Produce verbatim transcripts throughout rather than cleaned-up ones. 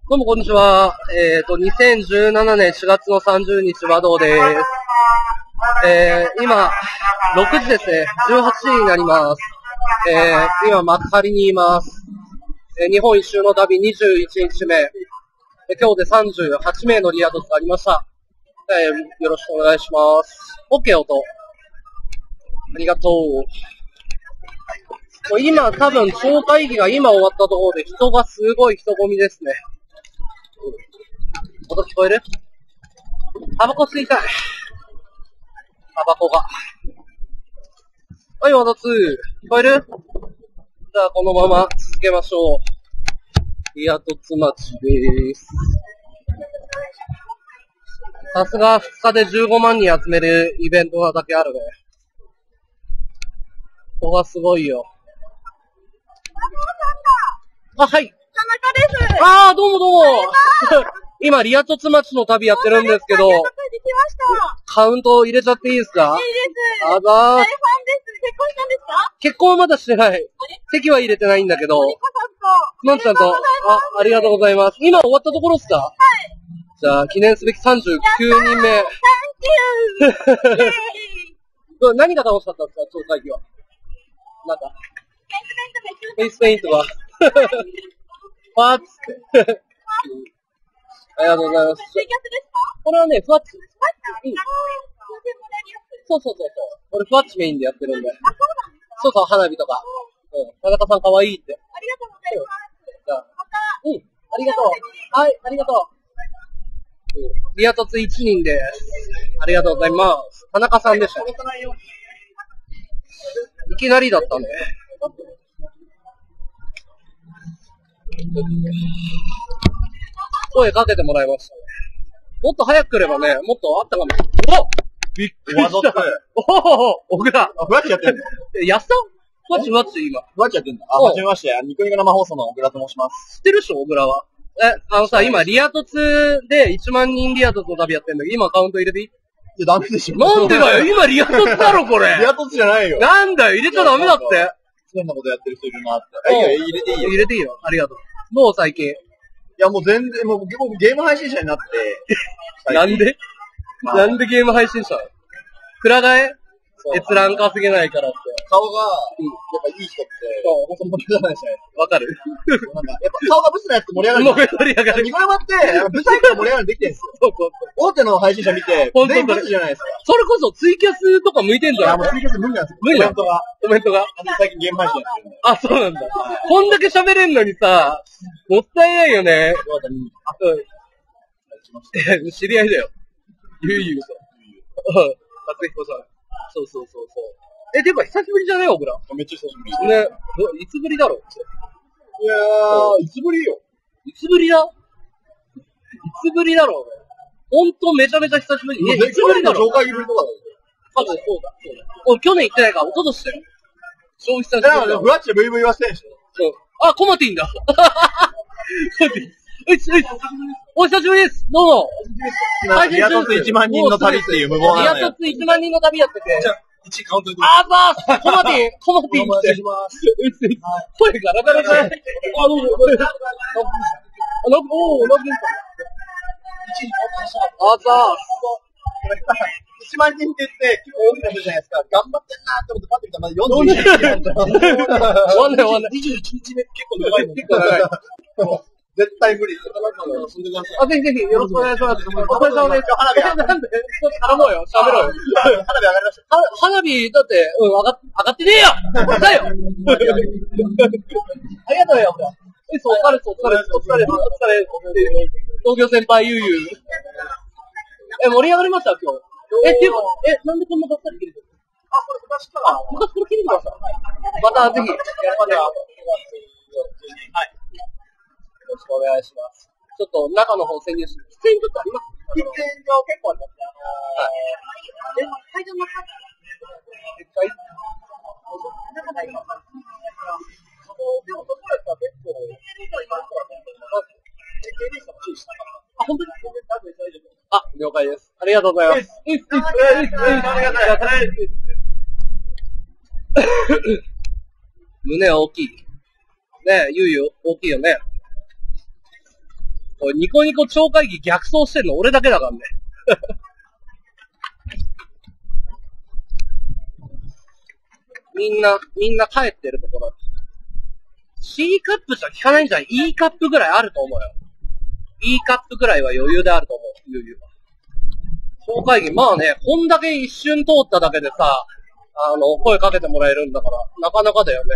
どうもこんにちは。えっと、にせんじゅうななねんしがつのさんじゅうにち、和道です。えー、今、ろくじですね。じゅうはちじになります。えー、今、幕張にいます。えー、日本一周の旅にじゅういちにちめ。えー、今日でさんじゅうはちめいのリアドスがありました。えー、よろしくお願いします。OK 音。ありがとう。もう今、多分、超会議が今終わったところで人がすごい人混みですね。音聞こえる？タバコ吸いたい。タバコが。はい、ワダツー。聞こえる？じゃあ、このまま続けましょう。リアトツ町でーす。さすがふつかでじゅうごまんにん集めるイベントなだけあるね。ここがすごいよ。あ、はい。 田中です。 あー、どうもどうも。今、リアトツ町の旅やってるんですけど、カウント入れちゃっていいですか？ いいです。 あざー。 大ファンです。結婚したんですか？ 結婚はまだしてない。席は入れてないんだけど、のんちゃんと、あ、ありがとうございます。今終わったところですか？はい。じゃあ、記念すべきさんじゅうきゅうにんめ。 サンキュー何が楽しかったんですか、超会議は。なんか、フェイスペイントが。パーツって。ありがとうございます。 ツイキャスですか？ これはね、ふわっち。 ふわっち？うん。 そうそうそうそう。俺ふわっちメインでやってるんで。 あ、そうなんですか？ そうそう、花火とか。うん。田中さんかわいいって。 ありがとうございます。 じゃあ、 また。 うん。ありがとう。はい、ありがとう。うん、リアトツいちにんです。ありがとうございます。田中さんでした。いきなりだったね。声かけてもらいましたね。もっと早く来ればね、もっとあったかも。おびっくりした。おお小倉。 あ、ふわっちやってんの？ え、やっさんふわっちふわっち今。 ふわっちやってんの？あ、はじめまして。ニコニコ生放送の小倉と申します。 知ってるっしょ、小倉は。え、あのさ、今、リアトツでいちまんにんリアトツの旅やってんだけど、今カウント入れていい？ いや、ダメでしょ。 なんでだよ、今リアトツだろ、これ。 リアトツじゃないよ。 なんだよ、入れちゃダメだって。 変なことやってる人いるなって。いいよ、入れていいよ。 入れていいよ。ありがとう。どう最近。 いや、もう全然、もう僕ゲーム配信者になって。 なんで、まあ、なんでゲーム配信者？くら替え閲覧稼げないからって。 顔が、うん、やっぱいい人って、そう、その盛り上がらないじゃないですか。 わかる。 なんか、やっぱ顔がブスなやつって盛り上がる。 盛り上がる。 ニコ生って、ブサイクが盛り上がるできてるんですよ。そうそうそう。大手の配信者見て、全員ブスじゃないですか。 それこそツイキャスとか向いてんじゃん。 いや、もうツイキャス無理なんですよ。 無理なんコメントが。 コメントが。 最近ゲーム配信やってるんで。 あ、そうなんだ。こんだけ喋れんのにさ、もったいないよね。あ、うん。知り合いだよ。ゆうゆうと。うん。松彦さん。そうそうそうそう。え、てか久しぶりじゃねえ小倉。 めっちゃ久しぶり。 ね。いつぶりだろういやー、いつぶりよ。 いつぶりだいつぶりだろうね。ほんとめちゃめちゃ久しぶり。 え、いつぶりだろう。紹介イベントだろ。 多分そうだ。そうだ。俺去年行ってないから、一昨年だよ。消費者だから、フワッチでブイブイはしてんでしょ。 そう。あ、コマティンだ。コマティン。ういつ、ういつ。お久しぶりです。どうも。 リアトツいちまんにんの旅っていう無謀な。 リアトツいちまんにんの旅やってて。 いちカウントで。 あざーコマティンコマティンって。声ガラガラじゃない？あ、どうも。あ、なんか、おー、ラビンさん。あざーいちまんにんって言って、結構大きな人じゃないですか。頑張ってんなーって思ってパッて見たら、まだよんじゅういちにんなんだ。 終わんない終わんない。 にじゅういちにちめ結構長いの。結構長い。絶対無理。 あ、ぜひぜひ、よろしくお願いします。お疲れ様です。花火。なんで頼もうよ。喋ろうよ。 花火上がりました。 花火、だって、うん、上がっ、上がってねえよだよありがとうよ。え、そう、お疲れ、お疲れ、お疲れ、お疲れ。東京先輩、ゆうゆう。え、盛り上がりました今日。え、っていうか、え、なんでこんなばっかり切れてる？ あ、これ昔から。 昔これ切れてました。またぜひ、やっぱり、はい。よろしくお願いします。ちょっと中の方潜入して、出演ちょっとあります？出演が結構ありますね。はい。え、会場の中でっかい？中が今。でも、そこやったら結構、あ、本当にあ、了解です。ありがとうございます。ありがとうございます。胸大きい。ねえ、ゆうゆう大きいよね。 おいニコニコ超会議逆走してんの俺だけだからね。みんな、みんな帰ってるところ。C カップじゃ効かないんじゃない ?E カップぐらいあると思うよ。E カップぐらいは余裕であると思う。余裕。超会議、まあね、こんだけ一瞬通っただけでさ、あの、声かけてもらえるんだから、なかなかだよね。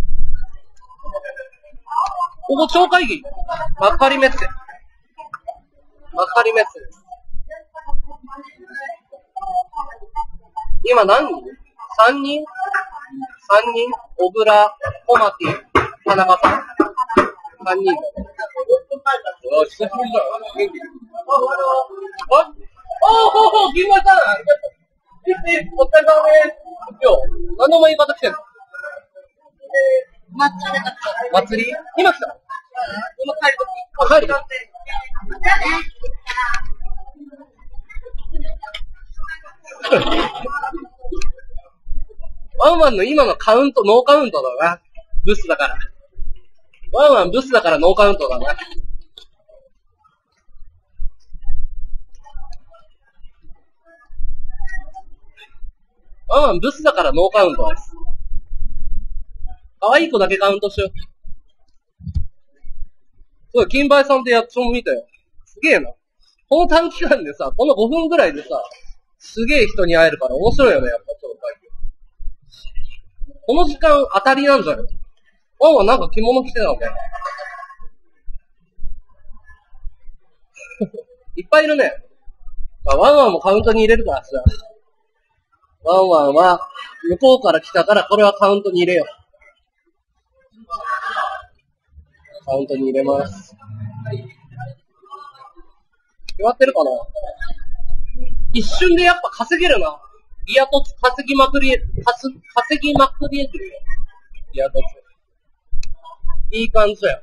ここ超会議、幕張メッセ。幕張メッセです。今何人 ?さん 人 ?さん 人小倉、小牧、田中さん ?さん 人だ。よし、久しぶりだ。元気。ああおお、銀丸さんありがとう。え、お疲れ様です。今日、何の前言い方来てんの祭りだった。 祭り今来た今帰るとき。あ、帰るとき。ワンワンの今のカウント、ノーカウントだな。ブスだから。ワンワンブスだからノーカウントだな。ワンワンブスだからノーカウントです。可愛い子だけカウントしよう。すごい、金梅さんってやつも見たよ。すげえな。この短期間でさ、このごふんぐらいでさ、すげえ人に会えるから面白いよね、やっぱちょっと最近。この時間当たりなんじゃない？ワンワンなんか着物着てたのかいっぱいいるね。まあ、ワンワンもカウントに入れるからさ。ワンワンは向こうから来たからこれはカウントに入れよう。カウントに入れます。決まってるかな？一瞬でやっぱ稼げるな。リアトツ稼ぎまくり、稼ぎまくりえてるよ。リアトツ。いい感じだよ。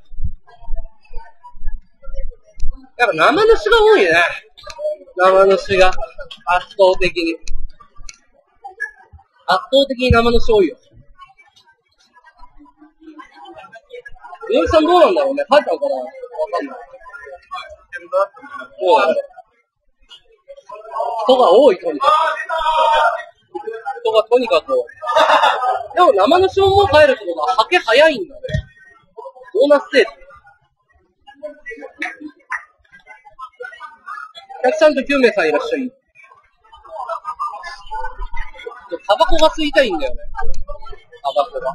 やっぱ生主が多いね。生主が。圧倒的に。圧倒的に生主多いよ。みのりさんどうなんだろうね。帰ったのかなわかんない。そうだね。人が多い、とにかく。人がとにかく多い。でも生主ももう帰るってことは、はけ早いんだね。ボーナスセール。ひゃくさんじゅうきゅうめいさんいらっしゃい。タバコが吸いたいんだよね。タバコが。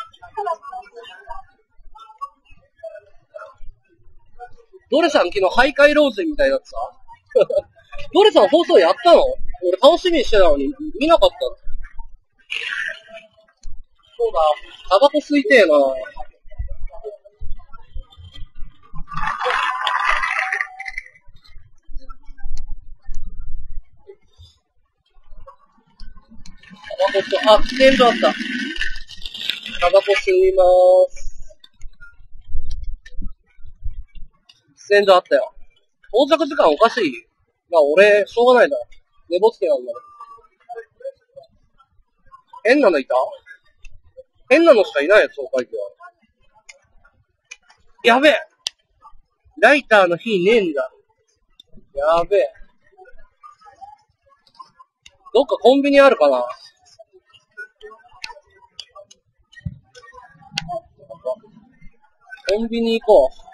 ドレさん昨日徘徊ローズみたいだってさ。ドレさん放送やったの？俺楽しみにしてたのに見なかった。そうだ、タバコ吸いてえな。タバコ吸、あ、喫煙所あった。タバコ吸いまーす。喫煙所あったよ。到着時間おかしい。まあ俺、しょうがないな。寝ぼつけなんだ。変なのいた？変なのしかいないよ、超会議は。やべえ！ライターの火ねえんだ。やべえ。どっかコンビニあるかな？コンビニ行こう。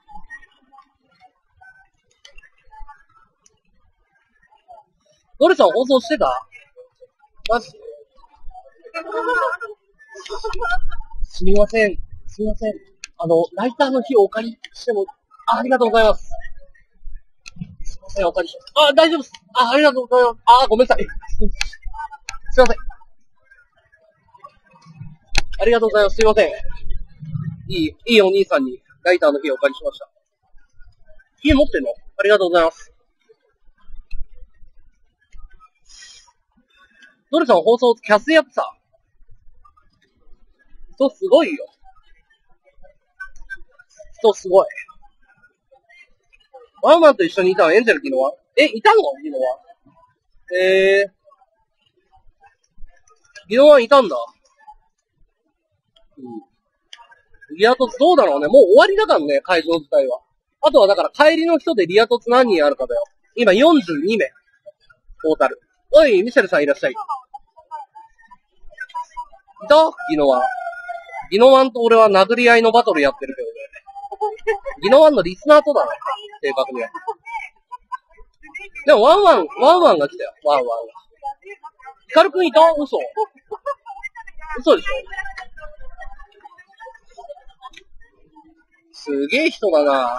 ドレさん放送してた？マジ？すみません。すみません。あの、ライターの火をお借りしても、あ、ありがとうございます。すみません、お借りします。あ、大丈夫です。あ、ありがとうございます。あ、ごめんなさい。すみません。ありがとうございます。すみません。いい、いいお兄さんにライターの火をお借りしました。火持ってんの？ありがとうございます。ドレさん放送キャスやってた？人すごいよ。人すごい。ワンマンと一緒にいたのエンジェル昨日は？え、いたの昨日は？えー。昨日はいたんだ。うん。リアトツどうだろうね。もう終わりだからね、会場自体は。 あとはだから帰りの人でリア凸何人あるかだよ。今よんじゅうにめい。トータル。おい、ミシェルさんいらっしゃい。いたギノワン。ギノワンと俺は殴り合いのバトルやってるけどね。ギノワンのリスナーとだね。正確には。でもワンワン、ワンワンが来たよ。ワンワンが。ヒカルくんいた嘘。嘘でしょ。すげえ人だな。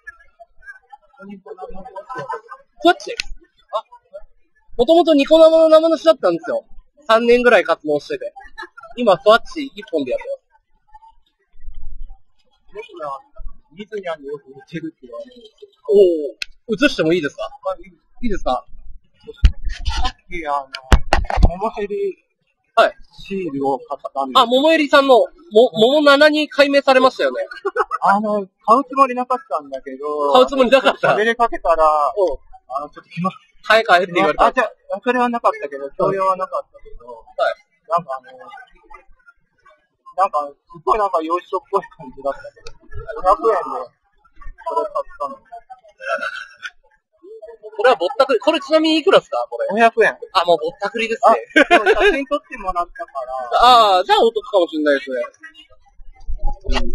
ふわっち。あ、もともとニコ生の生主だったんですよ。さんねんぐらい活動してて。今、ふわっち一本でやってます。 ミズニャンによく似てるって言われるんですよ。 おー、映してもいいですか？いいですか？ さっき、あの、桃ヘリ、 はい。 シールを買ったんです。 あ、桃襟さんの、も、桃ななに改名されましたよね。 あの、買うつもりなかったんだけど、 買うつもりなかった。 喋りかけたら、 うん。 あの、ちょっと気ま、 買え買えって言われた。 あ、じゃあ、それはなかったけど、教養はなかったけど、 はい。 なんかあの、なんか、すっごいなんか洋書っぽい感じだったけど、ごひゃくえんで、これ買ったの。 これはぼったくり、これちなみにいくらですかこれ。 ごひゃくえん。 あ、もうぼったくりですあ、 ね。 でも写真撮ってもらったから。 ああ、じゃあお得かもしれないですね。うん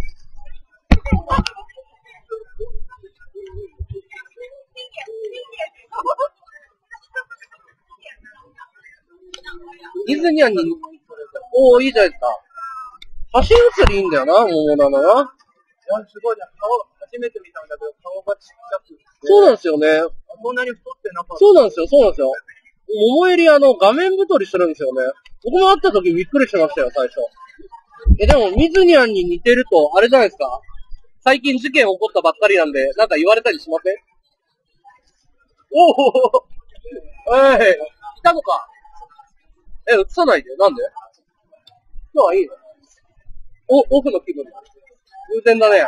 ディズニアに、おー、いいじゃないですか。写真写りいいんだよな、桃なのな。 いや、すごいね。顔、初めて見たんだけど、顔がちっちゃくて。 そうなんですよね。 そんなに太ってなかった。 そうなんですよ、そうなんですよ。桃襟あの、画面太りするんですよね。僕も会った時びっくりしましたよ、最初。え、でも、ミズニャンに似てると、あれじゃないですか。最近事件起こったばっかりなんで、なんか言われたりしません？おおえい、来たのか。え、映さないで。なんで？今日はいいの？お、オフの気分。偶然だね。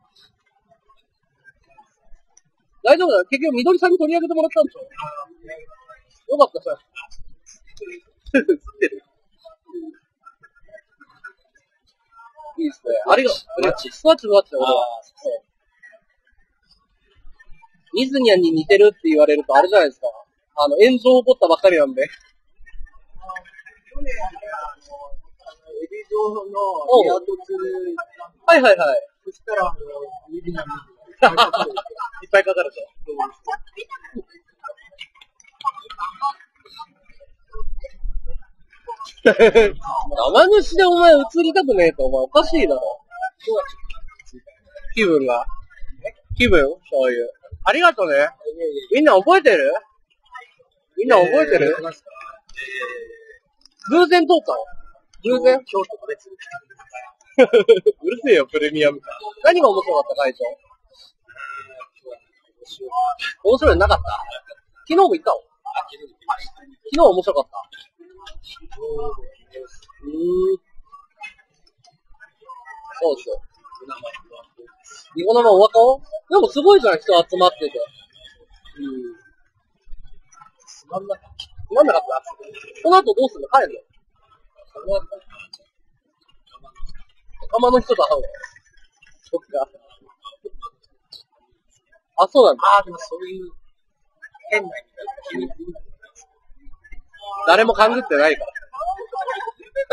大丈夫だよ。結局、緑さんに取り上げてもらったんでしょ？よかった、それ。映ってる。いいですね。ありがとう。ありがとう。スワッチスワッチだ、俺は。ミズニャンに似てるって言われると、あれじゃないですか。あの、炎上起こったばっかりなんで。 去年、あの、エビ状のリア凸はいはいはい。 そしたら、あの、ミズニャンにいっぱいかかると。生主でお前映りたくねえと、お前おかしいだろ。気分が。気分そういう。ありがとうね。みんな覚えてる？みんな覚えてる？偶然通ったの？偶然？ 京都の別に。 うるせえよ、プレミアム。何が面白かった、会長？面白いのなかった？昨日も行ったの？昨日面白かった。うーん。そうですよ。ニコ生お若お？でもすごいじゃん、人集まってて。うん。つまんなかった。つまんなかった。この後どうすんの？帰るの？その後仲間の人と会うの？そっか。あ、そうなんだ。 ああ、でもそういう、変な意味だ。 誰も勘ぐってないから。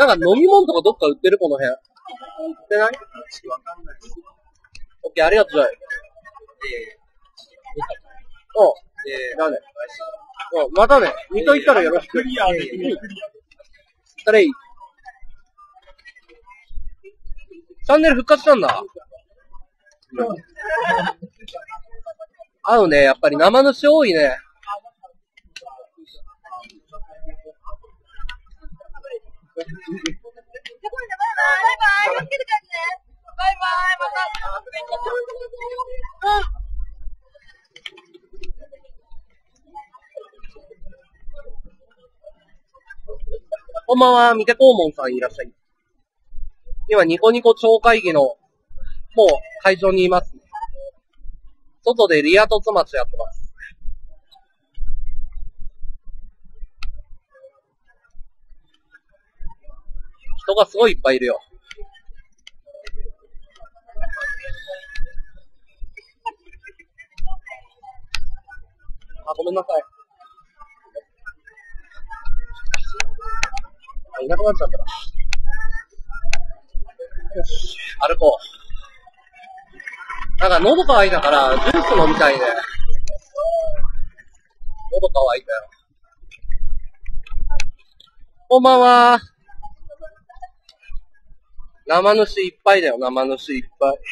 なんか飲み物とかどっか売ってるこの辺。売ってない？ わかんないです。 オッケー、ありがとうございます。おう。 えー、 なんで？おう、またね。水戸行ったらよろしく。 クリアできる。 それいい。チャンネル復活したんだ。合うね、やっぱり生主多いね。 バイバイ。気をつけて帰ってね。バイバイ。また。 こんばんは、三手黄門さんいらっしゃい。今、ニコニコ超会議の、もう、会場にいます。外でリア凸町やってます。人がすごいいっぱいいるよ。 ごめんなさい。あ、いなくなっちゃったな。よし、歩こう。なんか喉乾いたから、ジュース飲みたいね。喉乾いたよ。こんばんは。生主いっぱいだよ、生主いっぱい。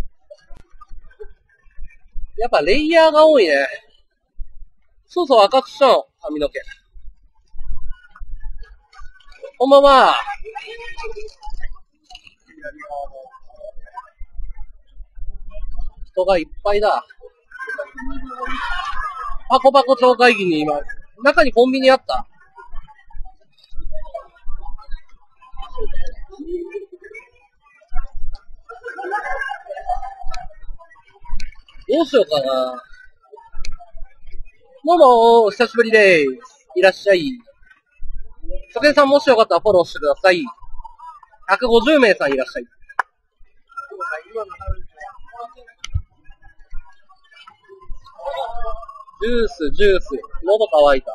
やっぱレイヤーが多いね。そうそう、赤くしたの、髪の毛。こんばんは。人がいっぱいだ。パコパコ町会議に今、中にコンビニあった。どうしようかな。どうも、お久しぶりです。いらっしゃい。初見さんもしよかったらフォローしてください。ひゃくごじゅうめいさんいらっしゃい。ジュース、ジュース。喉乾いた。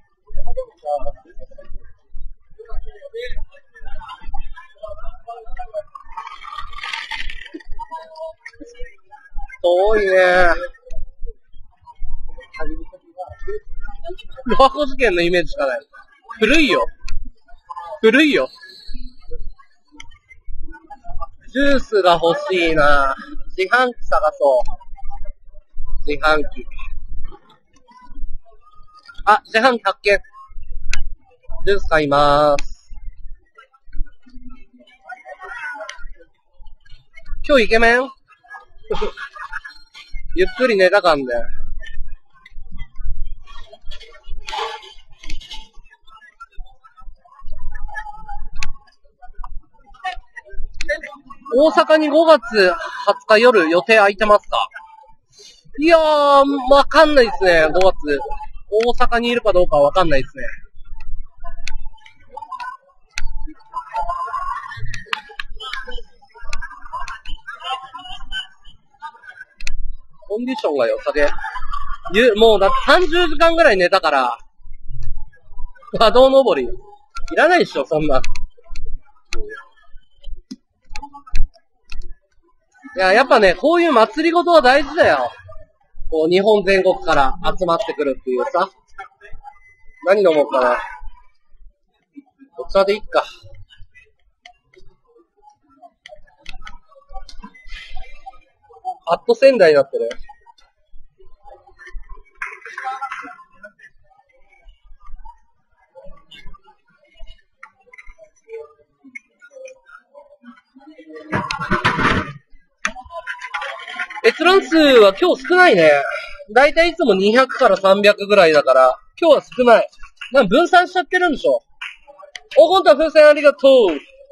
遠いね。ロアコ事件のイメージしかない。古いよ。古いよ。ジュースが欲しいな。自販機探そう。自販機。あ、自販機発見。ジュース買いまーす。今日イケメンゆっくり寝たかんで。大阪にごがつはつか夜予定空いてますか？いやー、わかんないですね、ごがつ。大阪にいるかどうかわかんないですね。コンディションが良さげ。ゆ、もうだってさんじゅうじかんぐらい寝たから、波動登り。いらないでしょ、そんな。いや、やっぱね、こういう祭りごとは大事だよ。こう、日本全国から集まってくるっていうさ。何飲もうかな。お茶でいっか。アット仙台になってる。閲覧数は今日少ないね。だいたいいつもにひゃくからさんびゃくぐらいだから、今日は少ない。なんか分散しちゃってるんでしょ。お、ほんとは風船ありがとう。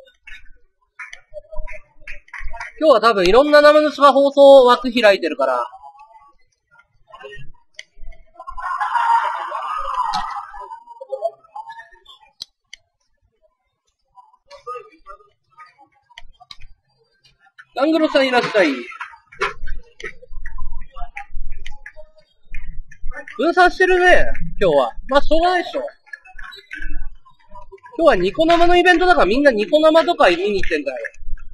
今日は多分いろんな生主が放送枠開いてるから。ガングロさんいらっしゃい。分散してるね、今日は。まあ、しょうがないでしょ。今日はニコ生のイベントだからみんなニコ生とか見に行ってんだよ。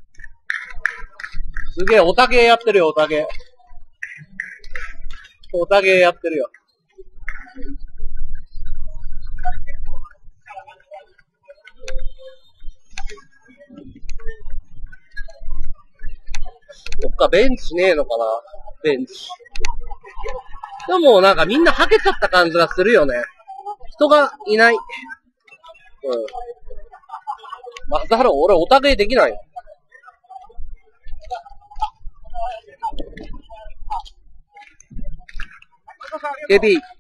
すげえ、オタゲーやってるよ、オタゲー。オタゲーやってるよ。どっかベンチねえのかな、ベンチ。でもなんかみんなはけちゃった感じがするよね。人がいない。うん。まさろ、俺オタゲーできない。ケビー。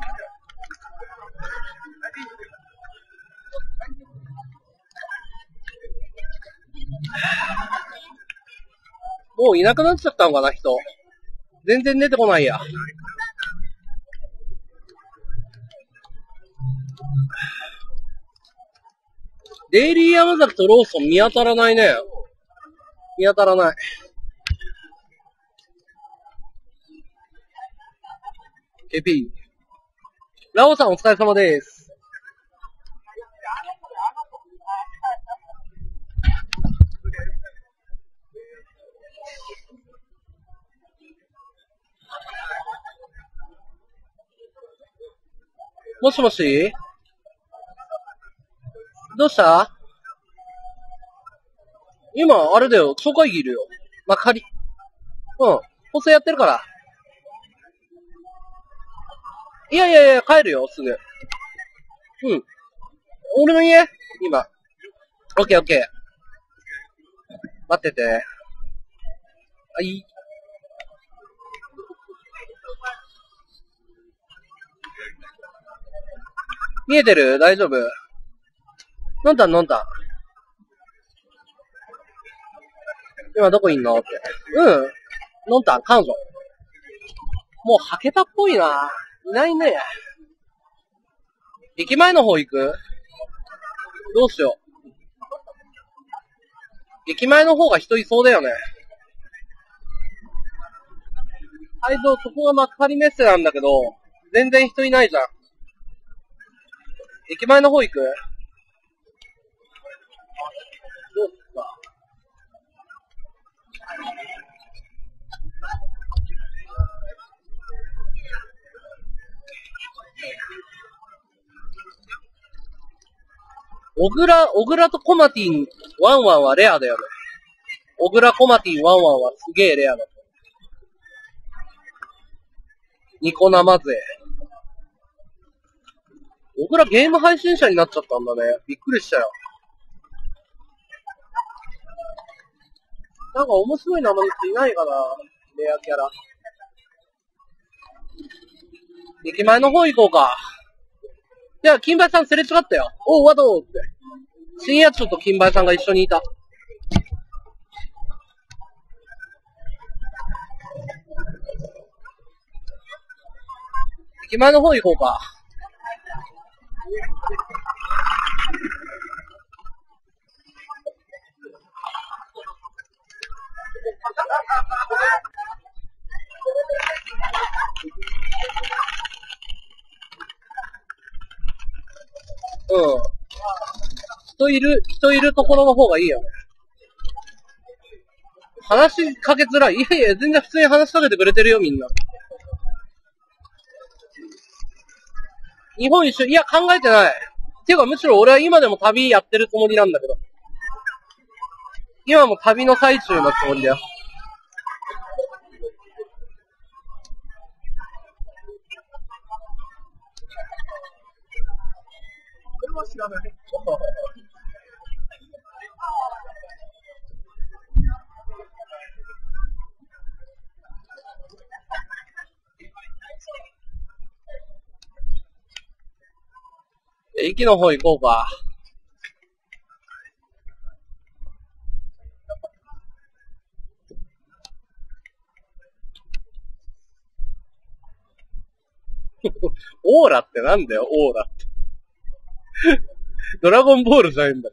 もういなくなっちゃったのかな、人。全然出てこないや。デイリー山崎とローソン見当たらないね。見当たらない。ケビー。 ラオさんお疲れ様です。もしもし？どうした？今、あれだよ、町会議いるよ。幕張。うん。補正やってるから。いやいやいや、帰るよ、すぐ。うん。俺の家？今。オッケーオッケー。待ってて。はい。見えてる？大丈夫？のんたんのんたん。今どこいんのって。うん。のんたん、彼女。もう、はけたっぽいな。いないね。駅前の方行く？どうしよう。駅前の方が人いそうだよね。はい、どう、そこが幕張メッセなんだけど、全然人いないじゃん。駅前の方行く？どうすか？小倉、小倉とコマティン、ワンワンはレアだよね。小倉コマティン、ワンワンはすげえレアだ。ニコ生勢。小倉ゲーム配信者になっちゃったんだね。びっくりしたよ。なんか面白い名前の人いないかな？レアキャラ。駅前の方行こうか。じゃあ、金梅さんすれ違ったよ。おう、わどうって。深夜ちょっと金梅さんが一緒にいた。駅前の方行こうか。うん。人いる、人いるところの方がいいよね。話しかけづらい。いやいや、全然普通に話しかけてくれてるよ、みんな。日本一周、いや、考えてない。っていうか、むしろ俺は今でも旅やってるつもりなんだけど。今も旅の最中のつもりだよ。これは知らない。駅の方行こうか。オーラってなんだよ、オーラって。ドラゴンボールじゃないんだから。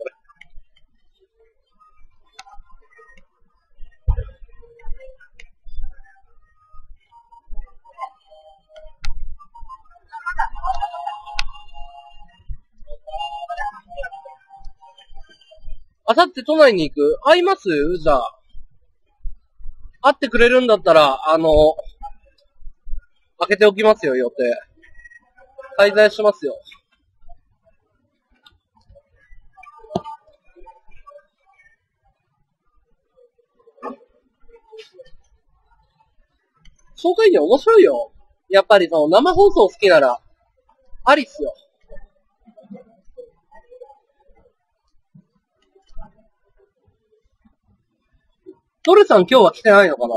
あさって都内に行く？会います？じゃあ。会ってくれるんだったら、あの、開けておきますよ、予定。滞在しますよ。紹介に面白いよ。やっぱりその生放送好きなら、ありっすよ。トルさん今日は来てないのかな？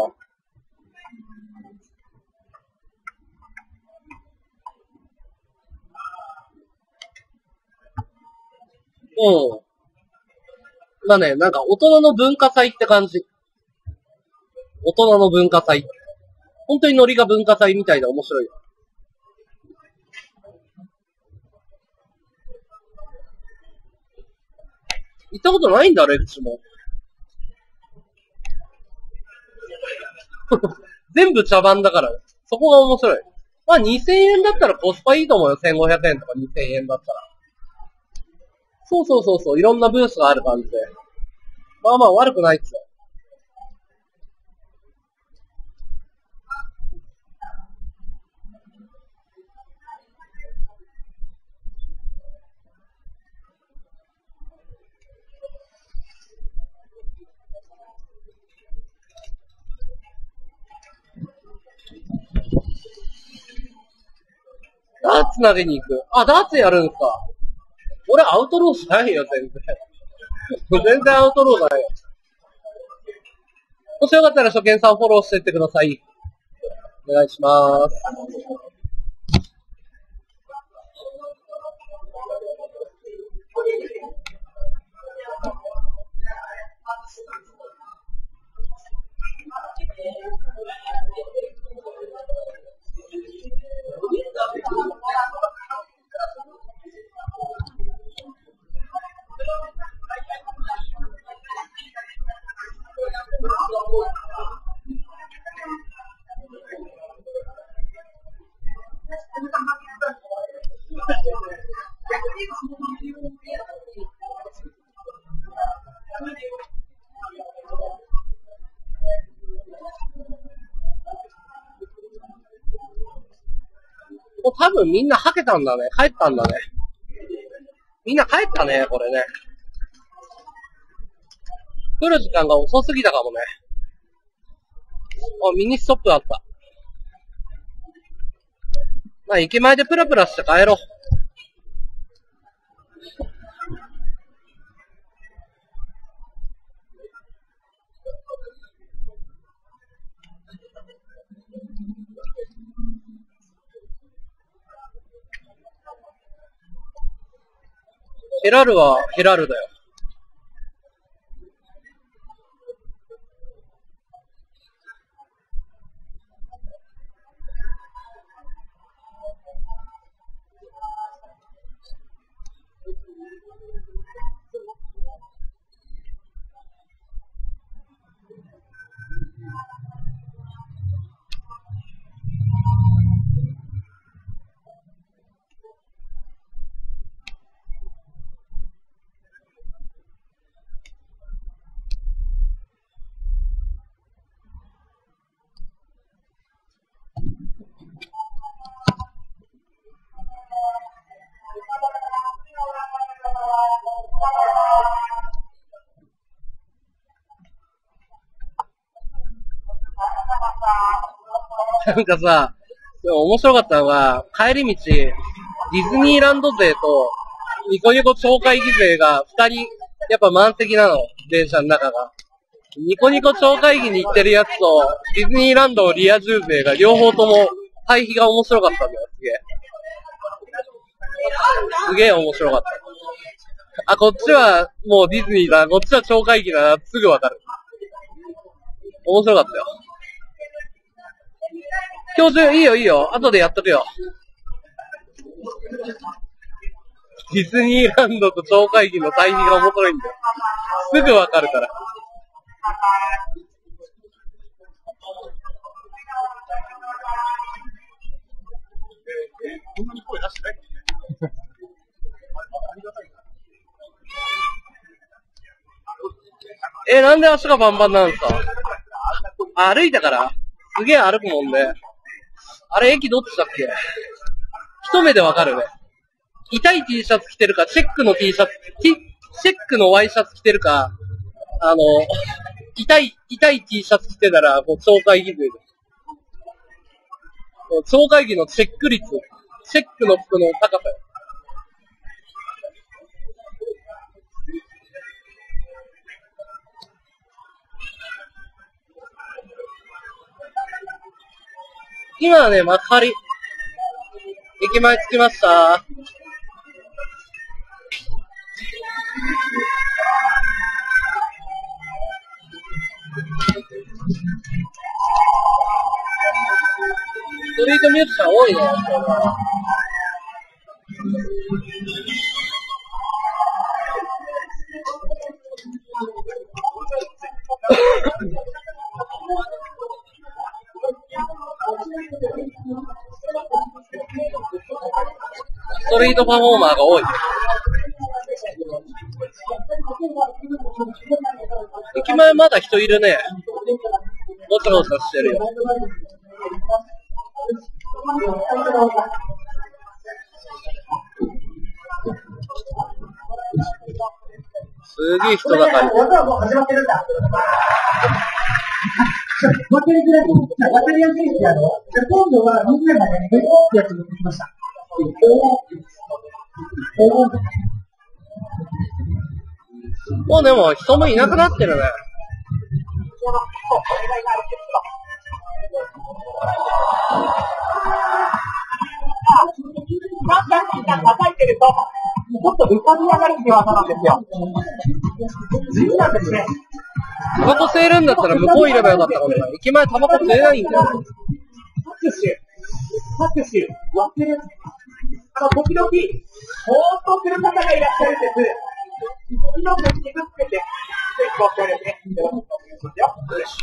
うん。まあね、なんか大人の文化祭って感じ。大人の文化祭。本当にノリが文化祭みたいで面白いよ。行ったことないんだ、レクチも。全部茶番だから、そこが面白い。 まあにせんえんだったらコスパいいと思うよ。せんごひゃくえんとかにせんえんだったら。そうそうそうそう、いろんなブースがある感じで。まあまあ悪くないっすよ。ダーツ投げに行く。あ、ダーツやるんすか。俺アウトローじゃないよ、全然。全然アウトローじゃないよ。もしよかったら初見さんフォローしていってください。お願いします。もう多分みんなはけたんだね。帰ったんだね。みんな帰ったね、これね。来る時間が遅すぎたかもね。あ、ミニストップだった。まあ、駅前でプラプラして帰ろう。ヘラルはヘラルだよ。なんかさ、面白かったのが、帰り道、ディズニーランド勢とニコニコ超会議勢が二人、やっぱ満席なの、電車の中が。ニコニコ超会議に行ってるやつと、ディズニーランドリア充勢が両方とも対比が面白かったんだよ、すげえ。すげえ面白かった。あ、こっちはもうディズニーだ、こっちは超会議だな、すぐわかる。面白かったよ。今日中、いいよいいよ。後でやっとくよ。ディズニーランドと超会議の対比が面白いんだよ。すぐわかるから。こんなに声出してないえ、なんで足がバンバンなんですか？歩いたからすげえ歩くもんね。あれ、駅どっちだっけ？一目でわかるね。痛い T シャツ着てるか、チェックの T シャツ、チェックのワイシャツ着てるか、あの、痛い、痛い T シャツ着てたら、もう超会議勢です。超会議のチェック率、チェックの服の高さよ。今はね、幕張。駅前着きました。ストリートミュージシャン多いね。 ストリートパフォーマーが多い。駅前まだ人いるね。ごちゃごちゃしてるよ。すげえ人だかり。 わかりづらい。わかりやすいし、あの、今度はみんながね、ベローってやつ持ってきました。 もうでも人もいなくなってるね。 叩いてると、ちょっと浮かび上がるって技なんですよ。地味なんですね。 タバコ吸えるんだったら向こういればよかったかもしれない。駅前タバコ吸えないんだよ。 拍手、拍手、忘れ、あの、時々、放送する方がいらっしゃるんです。時々傷つけて、ご協力ね。よろしくお願いしますよ。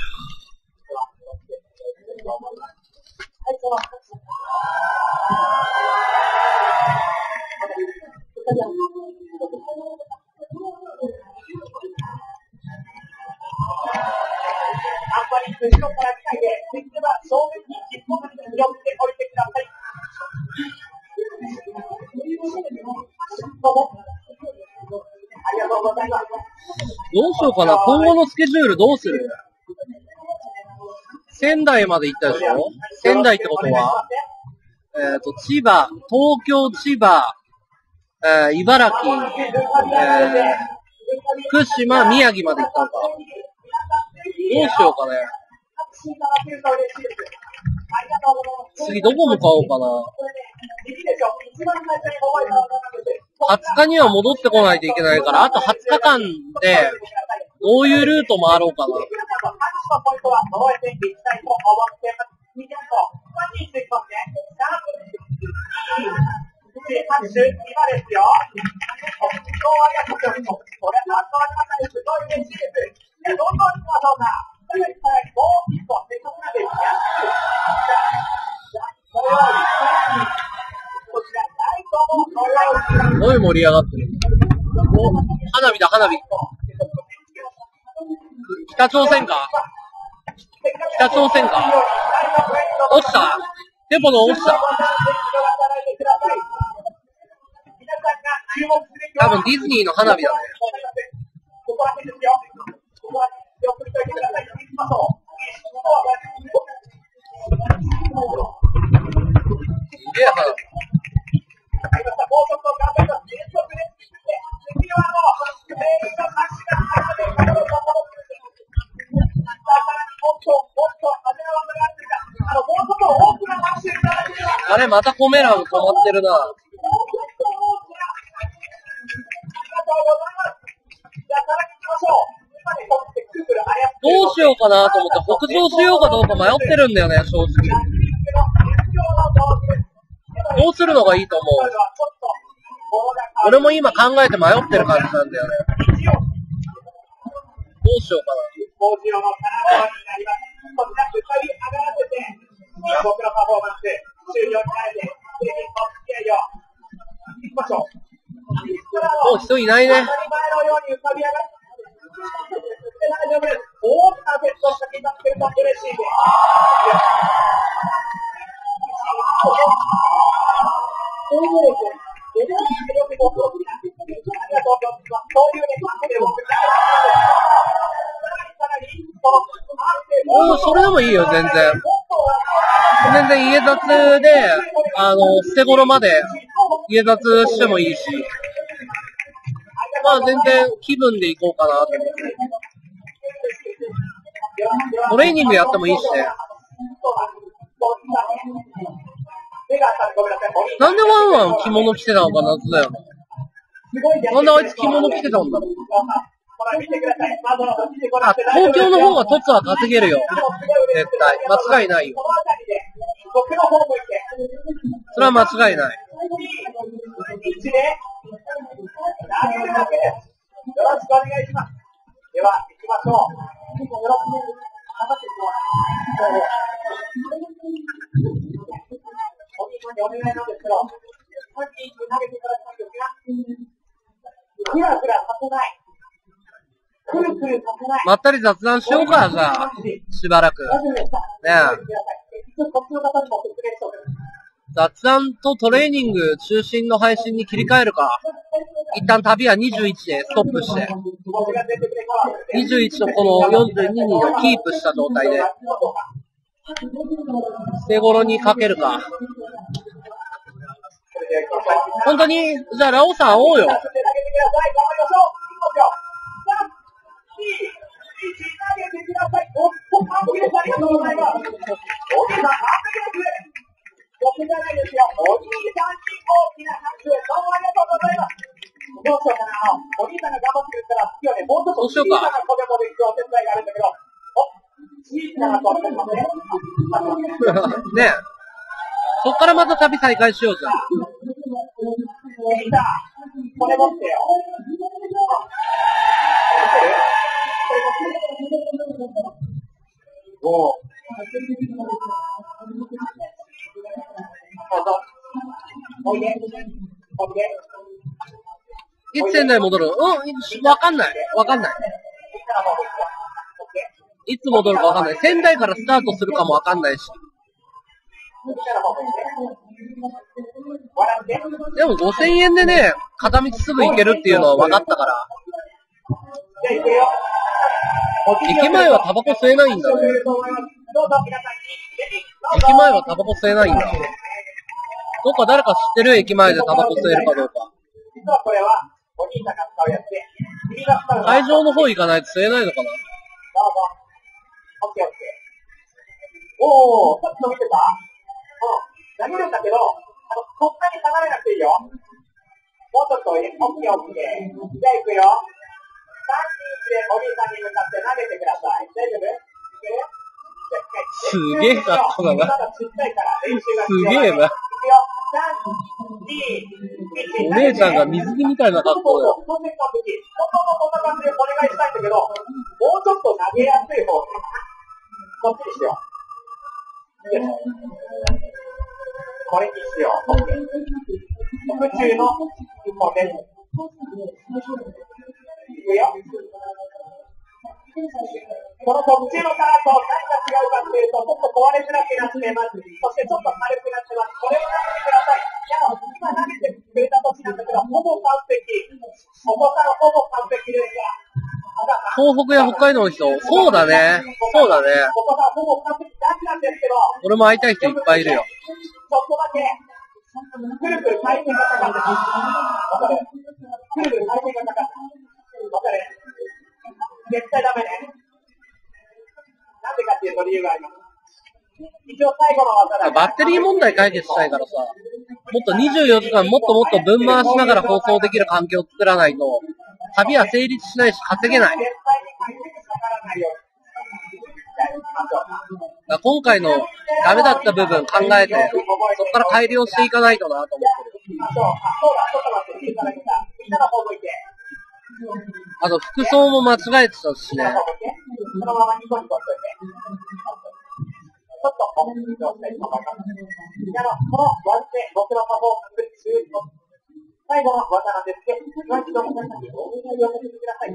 はい、その、あんまり後ろから来ないで、できれば正面に一歩ずつ寄っておいてください。ありがとうございます。 どうしようかな。今後のスケジュールどうする？仙台まで行ったでしょ？仙台ってことは、えっと、千葉、東京、千葉、えー、茨城、えー、福島、宮城まで行ったのか。どうしようかね。次どこ向かおうかな。はつかには戻ってこないといけないから、あとはつかかんで、どういうルート回ろうかな。すごい盛り上がってる。お、花火だ、花火。北朝鮮か北朝鮮か落ちたテポの落ちた。多分ディズニーの花火だね。すげえ花火。あれ、またコメ欄止まってるな。どうしようかなと思って、北上しようかどうか迷ってるんだよね、正直。どうするのがいいと思う？俺も今考えて迷ってる感じなんだよね。どうしようかな。僕のパフォーマンス終了になるで、ぜひお付き合いを行きましょう。もう人いないね。当たり前のように浮かび上がって大丈夫です。大きなセットを先になってると嬉しいです。そうです。それでもいいよ、全然。全然家雑で、あの、捨て頃まで家雑してもいいし、まあ全然気分で行こうかなと思って。トレーニングやってもいいしね。なんでワンワン着物着てたのか謎だよな。なんであいつ着物着てたんだろう。あ、東京の方が凸は稼げるよ。絶対。間違いないよ。それは間違いない。よろしくお願いします。では、行きましょう。よろしくお願いなんですけど、 本人に投げていただきたいですが、ふらふらさせない。くるくるさせない。 まったり雑談しようか、じゃあ。しばらく。ねえ。雑談とトレーニング中心の配信に切り替えるか。一旦旅はにじゅういちでストップして。にじゅういちのこのよんじゅうににをキープした状態で。捨て頃にかけるか。本当に、じゃあラオさん会おうよ。どうしようか。ねえ。そっからまた旅再開しようじゃん。 これ持ってよ。おう。おいで。おいで。 いつ仙台戻る？うん、わかんない。わかんない。いつ戻るかわかんない。仙台からスタートするかもわかんないし。でもごせんえんでね、片道すぐ行けるっていうのは分かったから。駅前はタバコ吸えないんだね。駅前はタバコ吸えないんだ。どっか誰か知ってる？駅前でタバコ吸えるかどうか。会場の方行かないと吸えないのかな？ おー、ちょっと見てた？うん。投げるんだけど、あの、そんなに下がれなくていいよ。もうちょっと、オッケーオッケー。じゃあ行くよ。さん、に、いちでお兄さんに向かって投げてください。大丈夫？いける？ すげえ格好だな。すげえな。お姉ちゃんが水着みたいな格好だよ。 こんな感じでお願いしたいんだけど、もうちょっと投げやすい方。こっちにしよう。これにしよう。OK。特注のいっぽんです。いくよ。この特注のカラーと何が違うかというと、ちょっと壊れづらくなっています。そしてちょっと軽くなってます。これを投げてください。いや、今投げてくれた時なんだけど、ほぼ完璧。重さはほぼ完璧ですが。 東北や北海道の人、そうだね。そうだね。俺も会いたい人いっぱいいるよ。 ちょっとだけ、くるくる回転がかかってます。わかる？くるくる回転がかかってます。わかる？絶対ダメね。なんでかっていうと理由があります。一応最後の技だ。 バッテリー問題解決したいからさ、もっとにじゅうよじかんもっともっと分回しながら放送できる環境を作らないと、旅は成立しないし稼げない。今回のダメだった部分考えて、そこから改良していかないとなと思ってる。あと服装も間違えてたしね。 ちょっとお見せしたいと思います。あの、この割って僕のパフォーマンス中の最後の技なんですけど、もう一度皆さんにお願いをさせてください。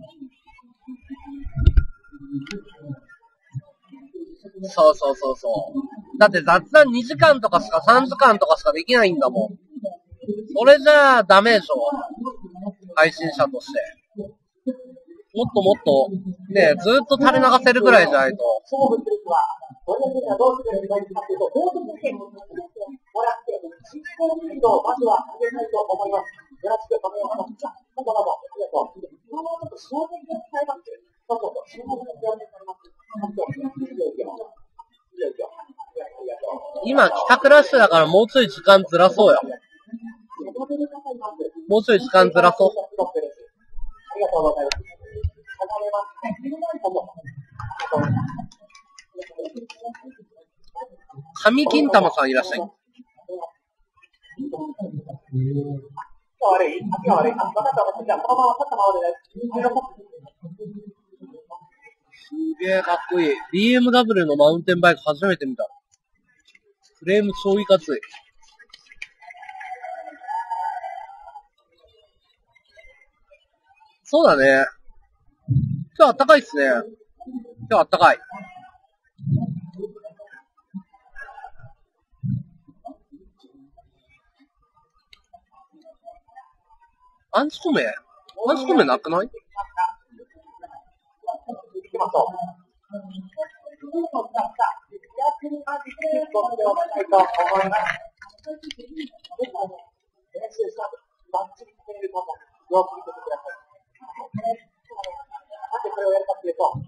そうそうそうそう。だって雑談にじかんとかしかさんじかんとかしかできないんだもん。それじゃあダメでしょ。配信者として。もっともっと、ね、ずっと垂れ流せるぐらいじゃないと。 これにはどうすればいいかというと、高速券をもらって、進行スピードをまずは上げたいと思います。よろしくお願いします。じゃあ、どうもどうも、ありがとう。今もちょっと正面が使います。そうそうそう、正面が使います。 今、帰宅ラッシュだからもうちょい時間ずらそうよ。もうちょい時間ずらそう。 ありがとうございます。 上金玉さんいらっしゃい。すげえかっこいい。ビーエムダブリュー のマウンテンバイク初めて見た。フレーム超いかつい。 そうだね。今日あったかいっすね。今日あったかい。アンチコメアンチコメなくない？ 行きましょう。ご視聴したいと思います。練習したバッチリしていると思う。よく見ててください。なんでこれをやるかというと、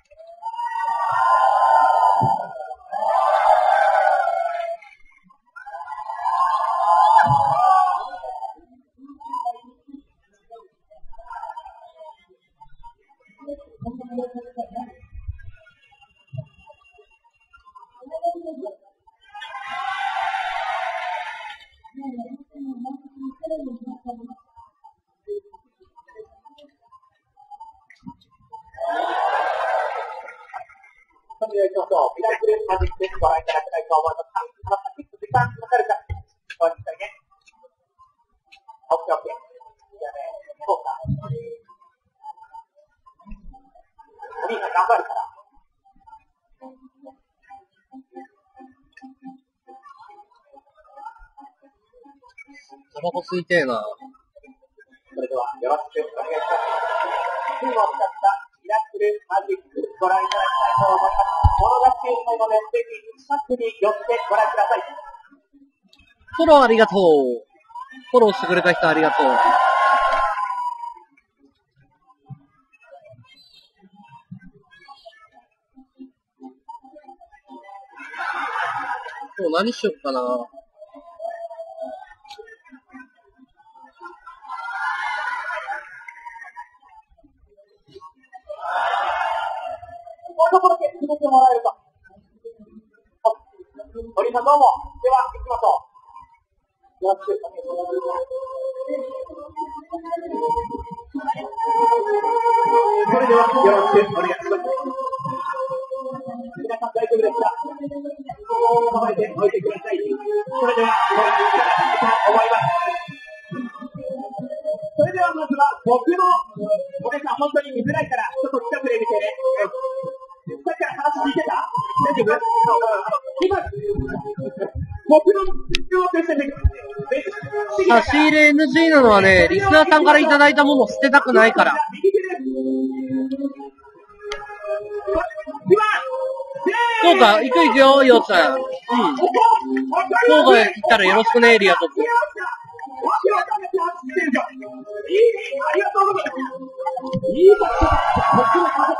ミラクルマジックでご覧いただきたいと思います。結構時間かかるか、ご覧くださいね。オッケーオッケー。じゃあね、そうか。お兄さん頑張るから。 タバコ吸いてえな。 それではよろしくお願いします。金を使ったミラクルマジックご覧いただきたいと思います。物が中のので、ぜひ近くに寄ってご覧ください。 フォローありがとう。フォローしてくれた人ありがとう。今日何しよっかな。 もうちょっとだけ決めてもらえると。鳥さんどうも。では、行きましょう。よろしくお願いします。それでは、よろしくお願いします。皆さん大丈夫ですか？構えておいてください。それでは、ご覧いただきたいと思います。それでは、まずは、僕の、お姉さん、本当に見づらいから、ちょっと近くで見てね。さっきから話聞いてた？大丈夫？今、僕の実況を見せてください。 差し入れ エヌジー なのはね、リスナーさんからいただいたものを捨てたくないから。そうか、行く行くよ、よっちゃん。うん。そうか、行ったらよろしくね、リアト君。 いいね、ありがとうございます。いいこと、僕の家族。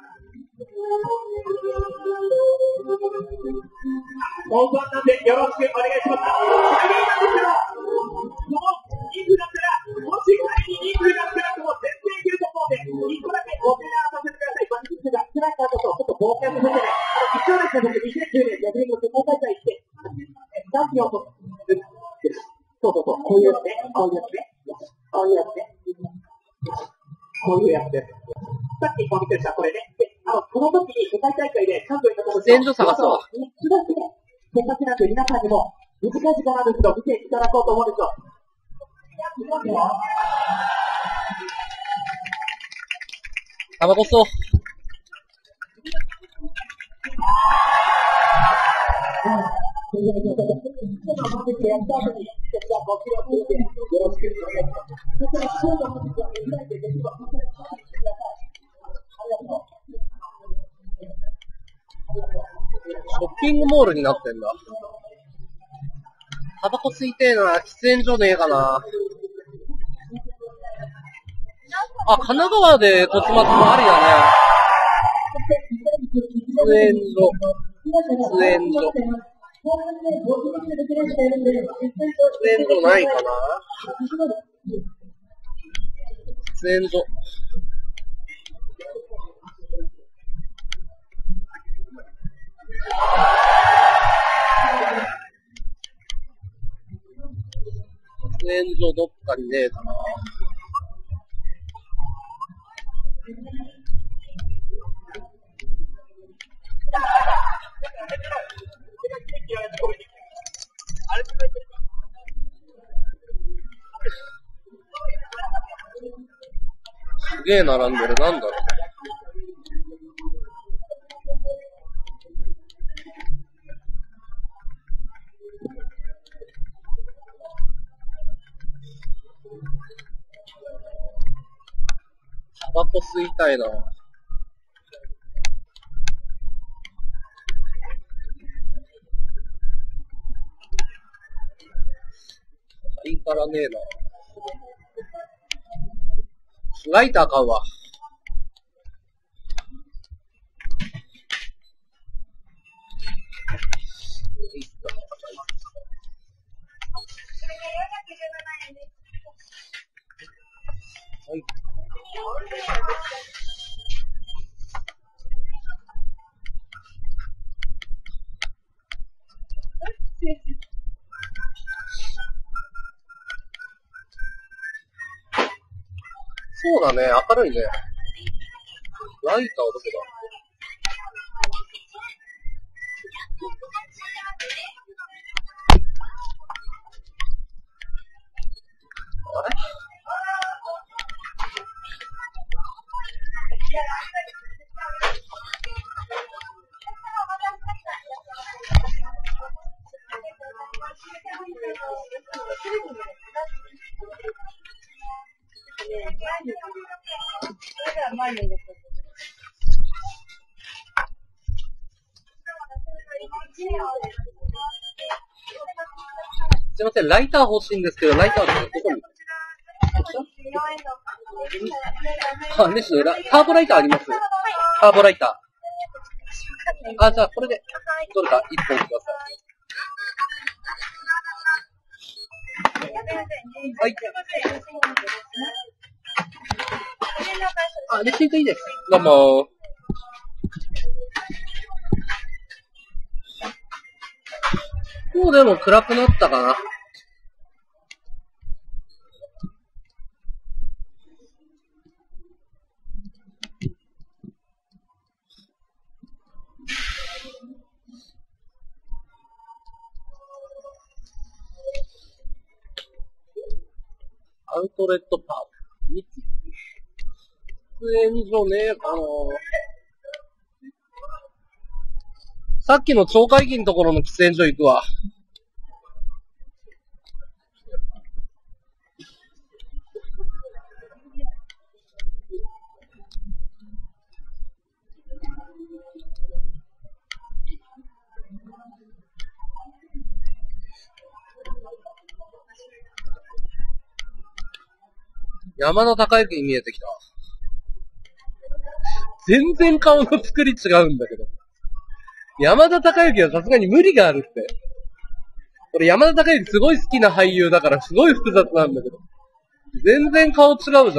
本番なんでよろしくお願いします。大変なんですけど、この人数だったら、もし仮に人数が少なくても全然いけると思うので、一個だけご提案させてください。まあ、人数が少ないからこそ、ちょっと冒険させてね。一応ですね、僕にせんじゅうねん逆に世界大会行って、チャンピオンと、そうそうそう、こういうやつね、こういうやつね、こういうやつね、こういうやつです。さっきお見せしたこれね。あの、この時に世界大会でチャンピオンになったこと喫煙所探そう。 みっつだけ、せっかくなんで皆さんにも短い時間なんですけど見ていただこうと思うんですよ。 タバコ吸おう。ショッピングモールになってんだ。タバコ吸いてえな。喫煙所ねえかな。あ、神奈川で栃松もありだね。喫煙所。喫煙所。喫煙所ないかな。喫煙所。喫煙所どっかにねえかな。 げえ並んでる。なんだろう。タバコ吸いたいな。いいからねえな。ライター買うわ。はい。そうだね、明るいね。ライターどこだ？あれ？すいません、ライター欲しいんですけど、ライターってどこに？あ、ですね、カーボライターあります？カーボライター。あ、じゃあ、これで、どれか一本ください。はい。あ、レシートいいです。どうも。もうでも暗くなったかな。アウトレットパーク。三つ。喫煙所ねえかな。さっきの町会議のところの喫煙所行くわ。山の高雪に見えてきた。全然顔の作り違うんだけど。山田孝之はさすがに無理があるって。俺山田孝之すごい好きな俳優だからすごい複雑なんだけど。全然顔違うじゃん。喫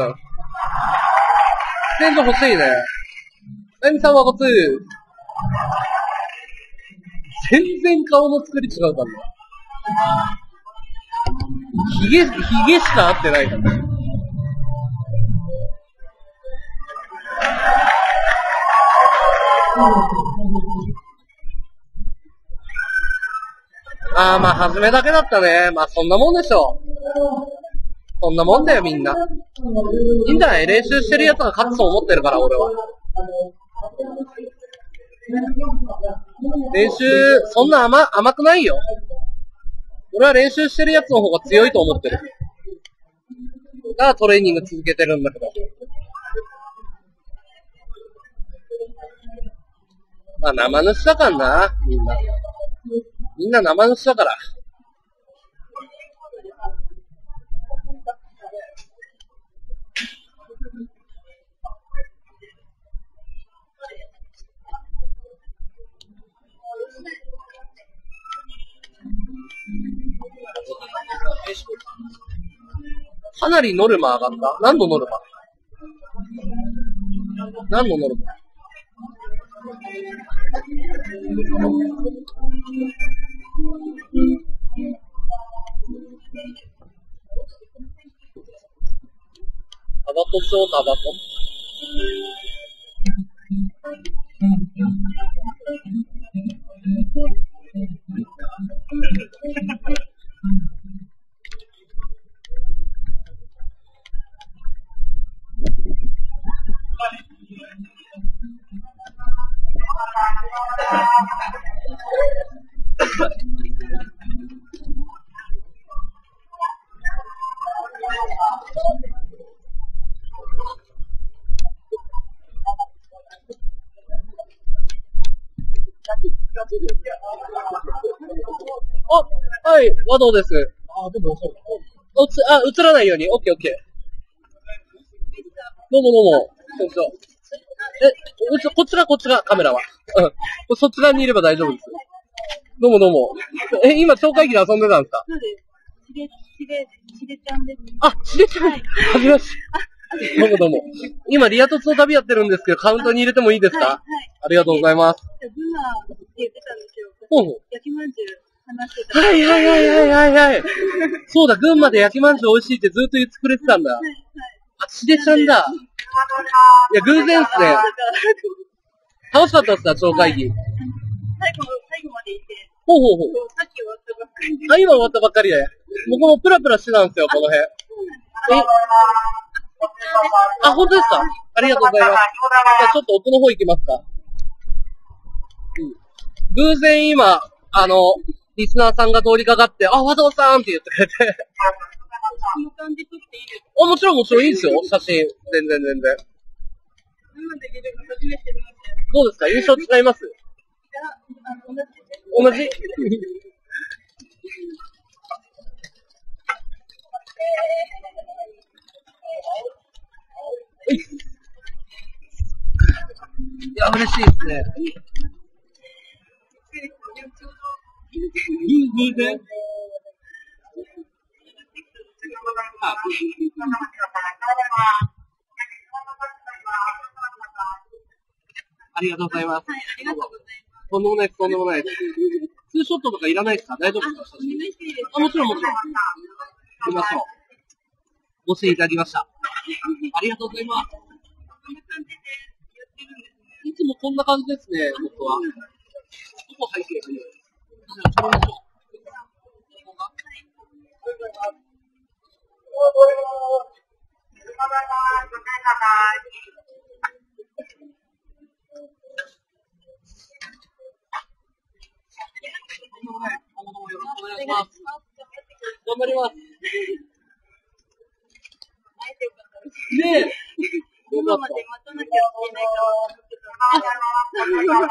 煙所欲しいね。なゆみさんはごつい。全然顔の作り違うからね。ひげ、ひげしか合ってないから。ああ、まあ、はじめだけだったね。まあ、そんなもんでしょ。そんなもんだよ、みんな。いいんじゃない？練習してる奴が勝つと思ってるから、俺は。練習、そんな甘、甘くないよ。俺は練習してる奴の方が強いと思ってる。だからトレーニング続けてるんだけど。まあ、生主だからな、みんな。みんな生主だから。かなりノルマ上がった。何のノルマ？何のノルマ？タバコとタバコ。 あ、はい、和道です。 あ、でもそう。 おつ、あ、映らないように。オッケーオッケー。どうもどうも。こんにちは。え、うち、こちらこちら、カメラは。うん。そっち側にいれば大丈夫です。どうもどうも。え、今、超会議で遊んでたんですか？ そうです。しれ、しれ、しれちゃんです。 あ、しれちゃん。はじめまして。どうもどうも。今、リア凸の旅やってるんですけど、カウントに入れてもいいですか？はい。ありがとうございます。 ブナって言ってたんですよ。 ほうほう。 焼きまんじゅう話してた。 はいはいはいはいはいはい。そうだ、群馬で焼きまんじゅう美味しいってずっと言ってくれてたんだ。はいはい。あ、しれちゃんだ。いや、偶然っすね。楽しかったっすか、超会議。 最後、最後までいて。 ほうほうほう。 さっき終わったばっかりで。 あ、今終わったばっかりで。僕もプラプラしてたんですよ、この辺。えあ、本当ですか？ありがとうございます。じゃあちょっと奥の方行きますか。うん。偶然今、あの、リスナーさんが通りかかって、あ、和道さんって言ってくれて。 この感じ撮っていいですか？ あ、もちろんもちろんいいですよ、写真。全然全然。 生で見るの初めて見ました。 どうですか？優勝違います？ いや、あの、同じです。 同じいや、嬉しいですね。偶然ありがとうございます。 はい、ありがとうございます。 とんでもないです、とんでもないです。ツーショットとかいらないですか？大丈夫ですか？あ、もちろんもちろん。行きましょう。ご支援いただきました。ありがとうございます。 こんな感じでやってるんですね。 いつもこんな感じですね、僕は。どこ入ってる？じゃあ、撮りましょう。よろしくお願いします。頑張ります。ねえ。 今まで待たなきゃいけないかなと思ってたんで。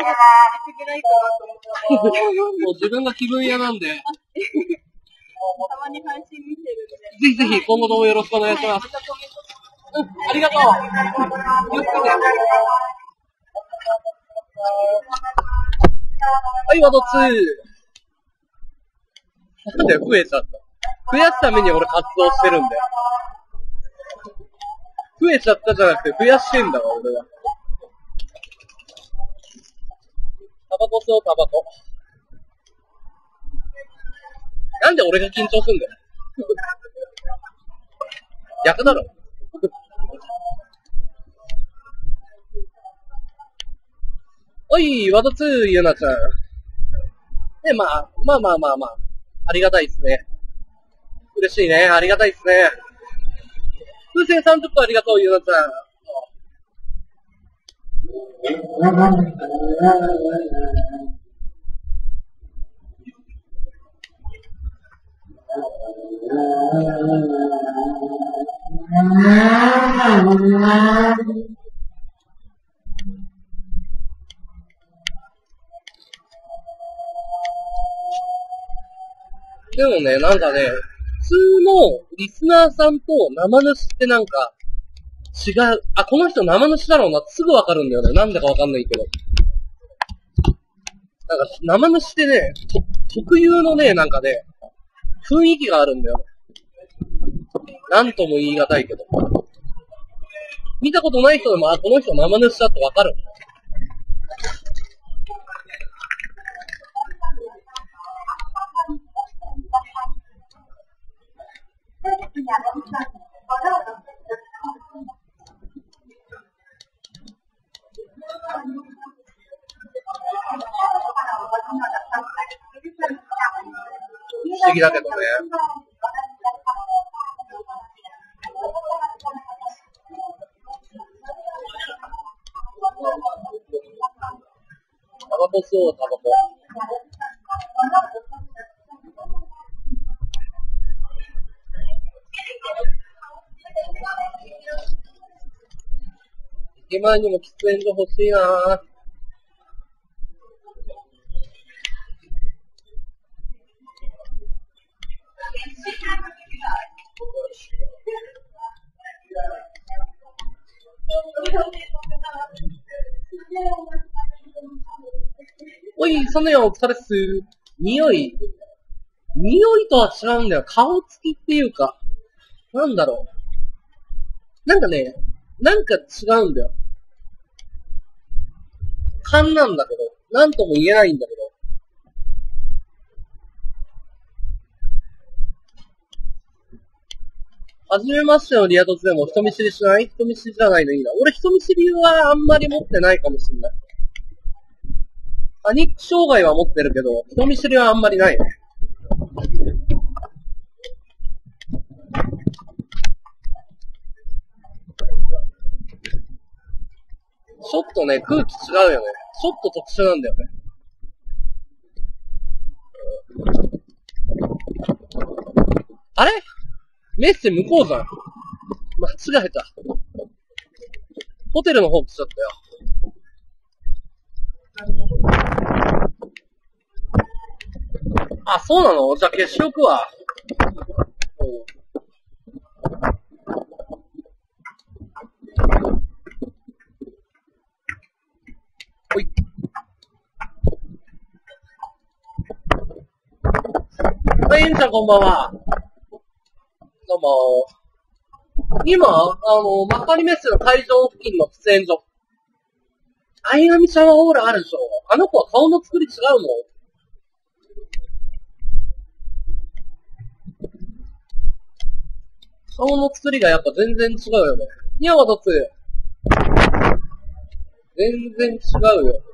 もう自分が気分屋なんで。 たまに配信見てるんで。 ぜひぜひ今後ともよろしくお願いします。うん、ありがとう。はい、ワードツー。なんで増えちゃった。増やすために俺活動してるんで。増えちゃったじゃなくて増やしてんだわ、俺は。タバコ吸おう、タバコ。なんで俺が緊張すんだよ。逆だろ。おい、ワードツー、ゆなちゃん。ね、まあ、まあまあまあまあ。ありがたいですね。嬉しいね。ありがたいですね。風船さんじゅっこありがとう、ゆなちゃん。でもね、なんかね、普通のリスナーさんと生主ってなんか違う。あ、この人生主だろうな、すぐわかるんだよね。なんだかわかんないけど。なんか生主ってね、特有のね、なんかね、雰囲気があるんだよ。なんとも言い難いけど。見たことない人でも、あ、この人生主だってわかる。不思議だけどね。タバコ吸おう、タバコ。駅前にも喫煙所欲しいなぁ。 おい、そのよ、お疲れっす。匂い。匂いとは違うんだよ。顔つきっていうか。なんだろう。なんかね、なんか違うんだよ。勘なんだけど。なんとも言えないんだけど。はじめましてのリア突でも人見知りしない？人見知りじゃないのいいな。俺人見知りはあんまり持ってないかもしれない。パニック障害は持ってるけど、人見知りはあんまりないね。ちょっとね、空気違うよね。ちょっと特殊なんだよね。あれ？メッセ向こうじゃん。間違えた。ホテルの方来ちゃったよ。あ、そうなの？じゃあ消しとくわ。ほい。はい、エンちゃんこんばんは。どうも。今、あの、幕張メッセの会場付近の喫煙所。相上ちゃんはオーラあるでしょ。あの子は顔の作り違うもん。顔の作りがやっぱ全然違うよね。ニヤはどっち？全然違うよ。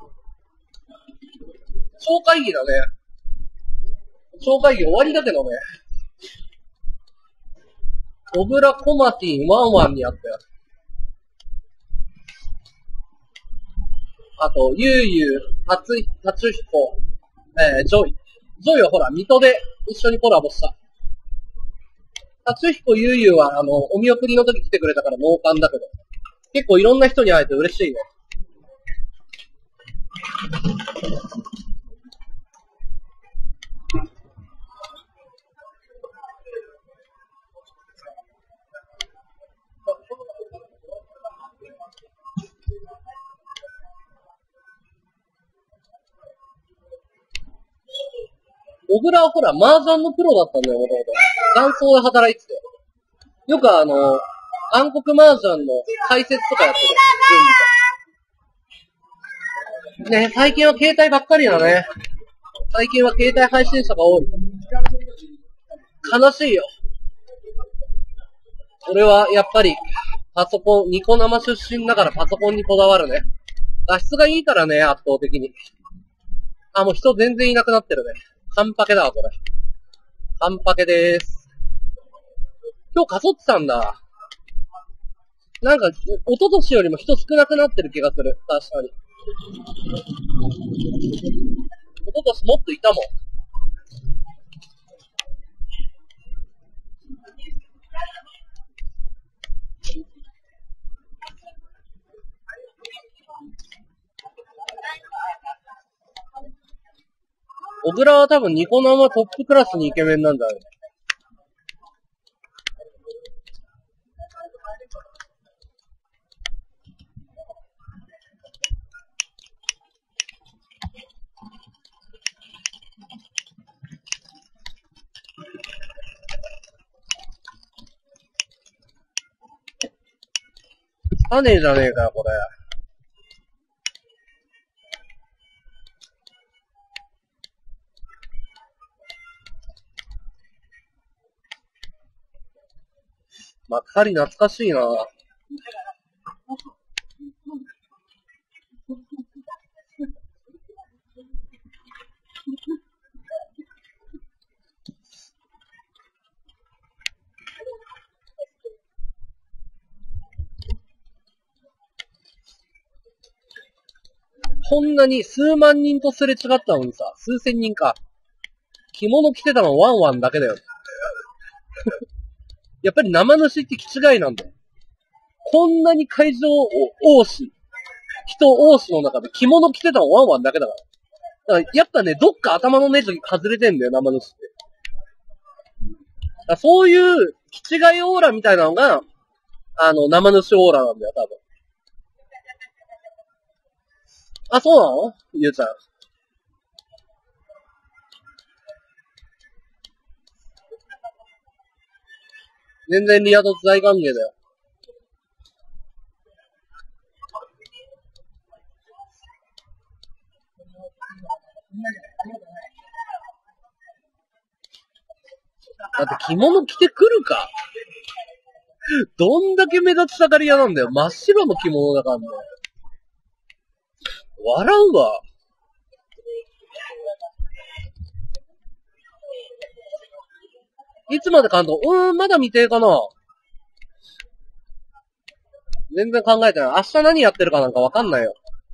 超会議だね。超会議終わりだけどね。オブラコマティンワンワンにあったよ。あと、ゆうゆう、たつ、たつひこ、えー、ジョイ。ジョイはほら、水戸で一緒にコラボした。たつひこゆうゆうは、あの、お見送りの時来てくれたから脳幹だけど。結構いろんな人に会えて嬉しいね。小倉はほら、麻雀のプロだったんだよ、もともと。元祖で働いてて。よくあの、暗黒麻雀の解説とかやってる。ね、最近は携帯ばっかりだね。最近は携帯配信者が多い。悲しいよ。俺はやっぱり、パソコン、ニコ生出身だからパソコンにこだわるね。画質がいいからね、圧倒的に。あ、もう人全然いなくなってるね。半パケだわ、これ。半パケでーす。今日かそってたんだ。なんか、一昨年よりも人少なくなってる気がする。確かに。一昨年もっといたもん。小倉は多分ニコ生トップクラスにイケメンなんだよ。つかねえじゃねえかよ、これ。幕張懐かしいな。こんなに数万人とすれ違ったのにさ、数千人か。着物着てたのワンワンだけだよ。やっぱり生主って気違いなんだよ。こんなに会場多し、人多しの中で着物着てたのワンワンだけだから。だからやっぱね、どっか頭のネジ外れてんだよ、生主って。 だそういう、気違いオーラみたいなのが、あの、生主オーラなんだよ、多分。あ、そうなのゆうちゃん。全然リアと大歓迎だよ。だって着物着てくるかどんだけ目立ちたがり屋なんだよ。真っ白の着物だからね。笑うわ。いつまで監督うーん、まだ未定かな。全然考えてない。明日何やってるかなんかわかんないよ。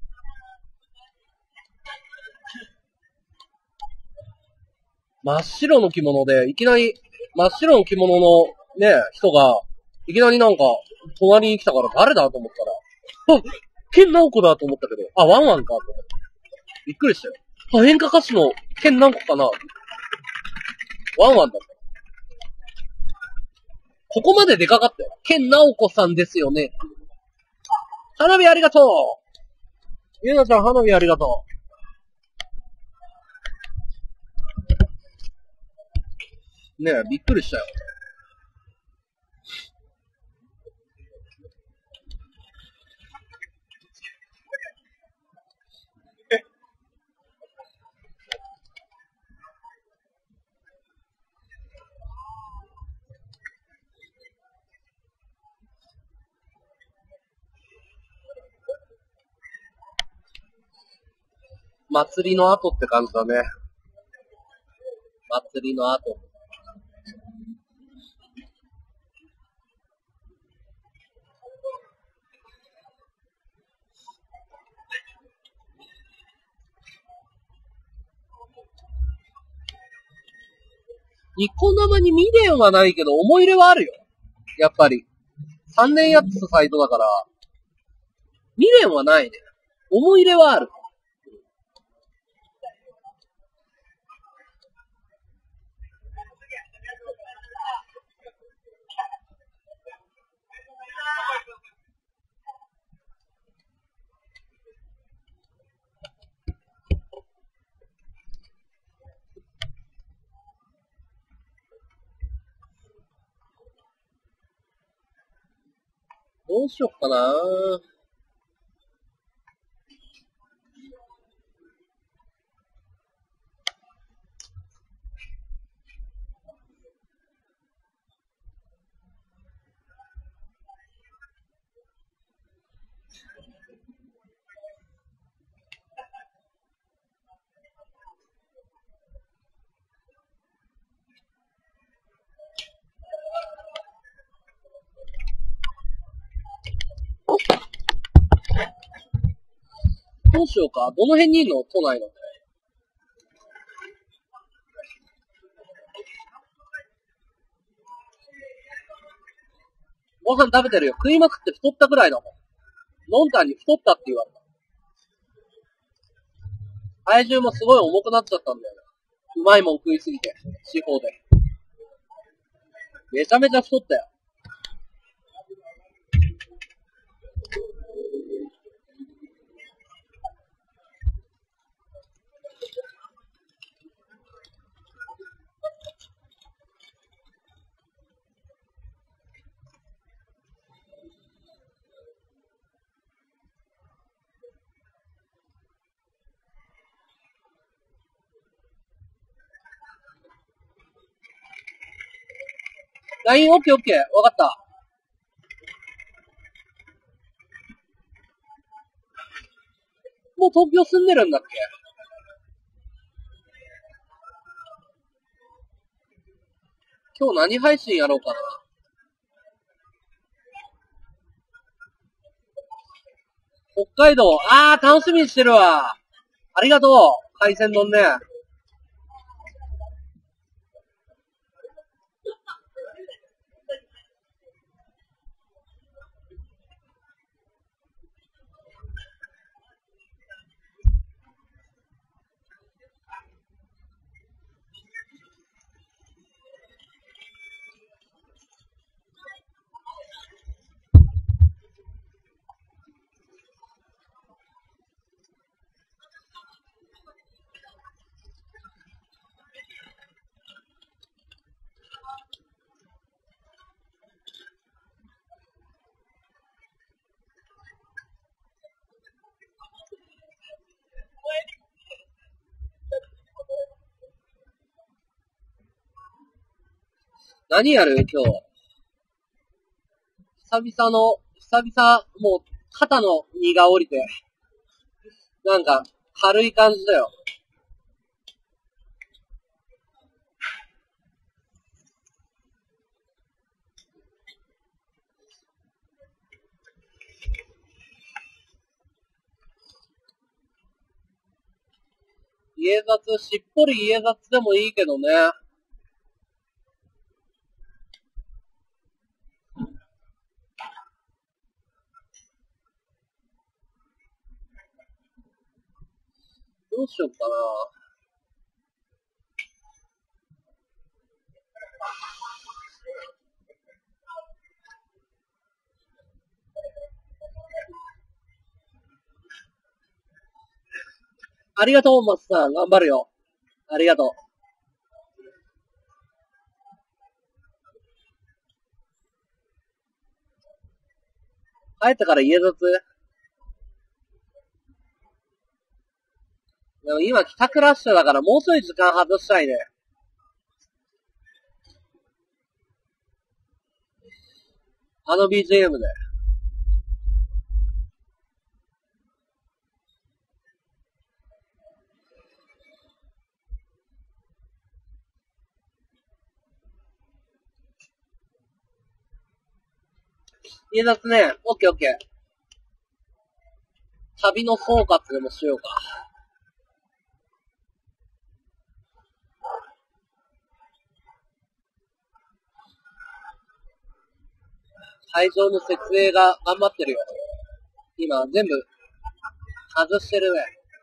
真っ白の着物で、いきなり、真っ白の着物のね、人が、いきなりなんか、隣に来たから誰だと思ったら、あ、ケンナオコだと思ったけど、あ、ワンワンかと思って。びっくりしたよ。あ、演歌歌手のケンナオコかなワンワンだった。ここまででかかったよ。ケンナオコさんですよね。花火ありがとうゆうなちゃん花火ありがとう。ねえ、びっくりしたよ。祭りの後って感じだね。祭りの後。ニコ生に未練はないけど思い入れはあるよ。やっぱり。さんねんやってたサイトだから、未練はないね。思い入れはある。どうしよっかなどうしようか。どの辺にいるの都内の。ご飯食べてるよ。食いまくって太ったくらいだもん。ノンタンに太ったって言われた。体重もすごい重くなっちゃったんだよね。うまいもん食いすぎて。地方で。めちゃめちゃ太ったよ。ライン オーケーオーケー。わかった。もう東京住んでるんだっけ？今日何配信やろうかな。北海道、あー、楽しみにしてるわ。ありがとう。海鮮丼ね。 何やる今日。久々の、久々、もう、肩の荷が降りて、なんか、軽い感じだよ。家雑、しっぽり家雑でもいいけどね。どうしよっかな。ありがとう、マスさん。頑張るよ。ありがとう。帰ってから家雑？でも今帰宅ラッシュだからもうちょい時間外したいね。あの ビージーエム で。家雑ね、オッケーオッケー。旅の総括でもしようか。会場の設営が頑張ってるよ。今全部外してるね。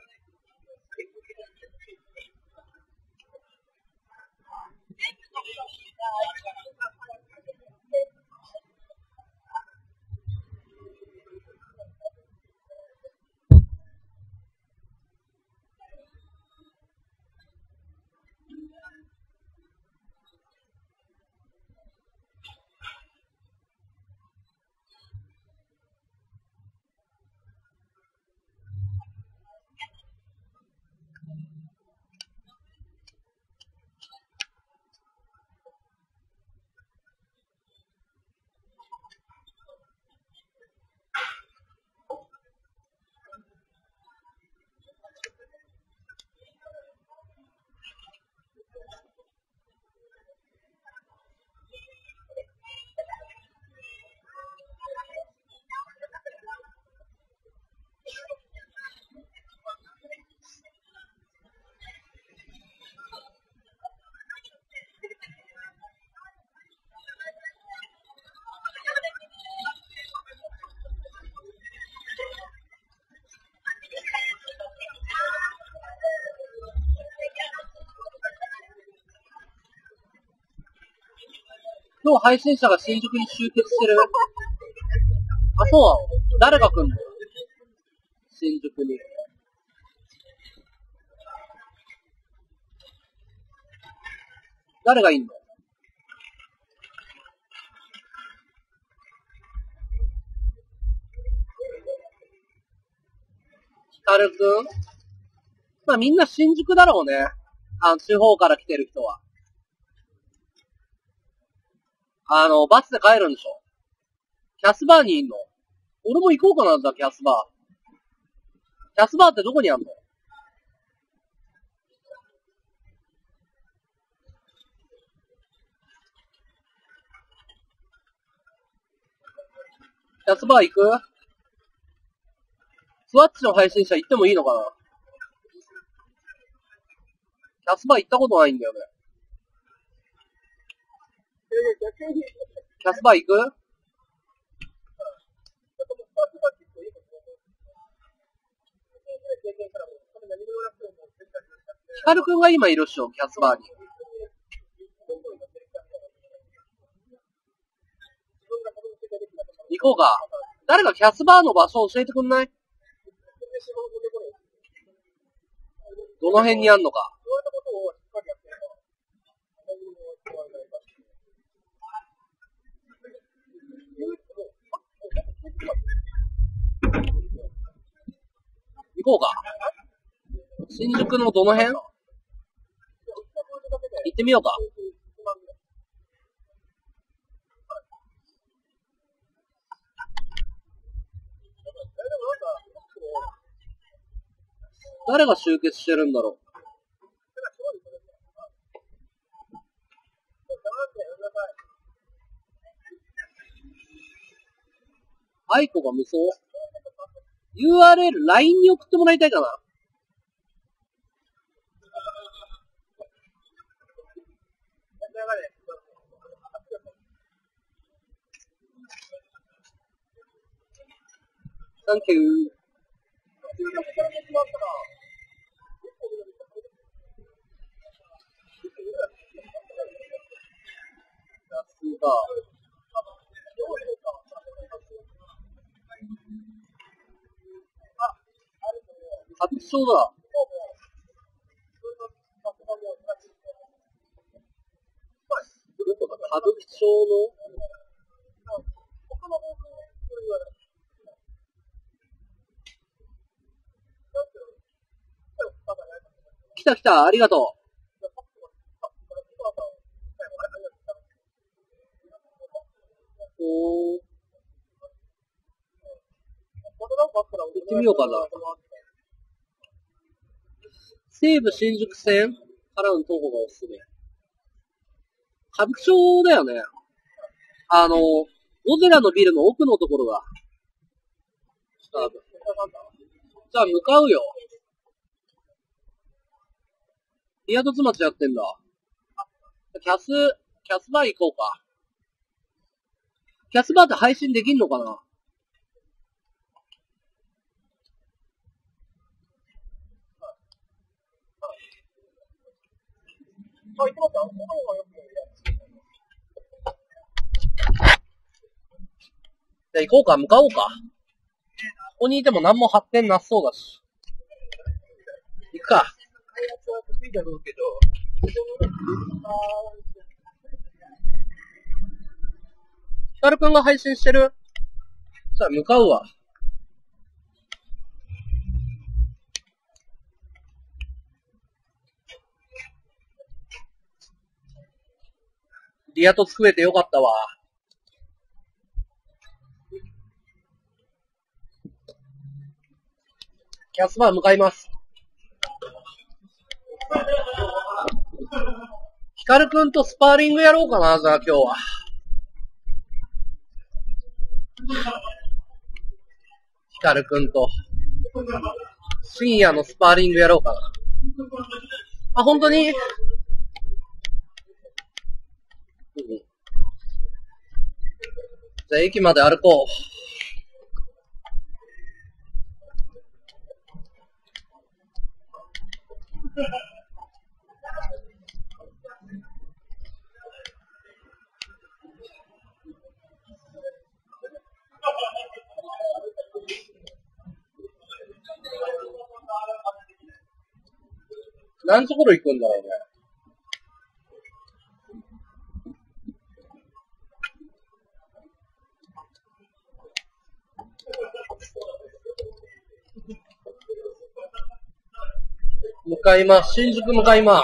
今日配信者が新宿に集結してる。あ、そうなの？誰が来んの？新宿に。誰がいんの？ヒカルくん？まあみんな新宿だろうね。あの、地方から来てる人は。あの、バスで帰るんでしょ？キャスバーにいんの？俺も行こうかな、じゃあキャスバー。キャスバーってどこにあんの？キャスバー行く？スワッチの配信者行ってもいいのかな？キャスバー行ったことないんだよね。キャスバー行く？ヒカルくんが今いるっしょ、キャスバーに。行こうか。誰かキャスバーの場所教えてくんない？どの辺にあんのか。行こうか。新宿のどの辺？行ってみようか。 誰が集結してるんだろう。アイコが無双 ?ユーアールエル、ライン に送ってもらいたいかな。サンキュー。さすが。歌舞伎町だ。どこだ？歌舞伎町の来た来た、ありがとう。おー。行ってみようかな。西武新宿線からの徒歩がおすすめ。歌舞伎町だよね。あの、ゴゼラのビルの奥のところだ。じゃあ向かうよ。リアドツ町やってんだ。キャス、キャスバー行こうか。キャスバーって配信できんのかな？じゃあ行こうか、向かおうか。ここにいても何も発展なさそうだし。行くか。ヒカルくんが配信してる？じゃあ向かうわ。リアト作れてよかったわ。キャスバー向かいます。ヒカルくんとスパーリングやろうかな、じゃあ今日は。ヒカルくんと深夜のスパーリングやろうかな。あ、本当に？うん、じゃあ駅まで歩こう。何ところ行くんだろうね。向かいます。新宿向かいます。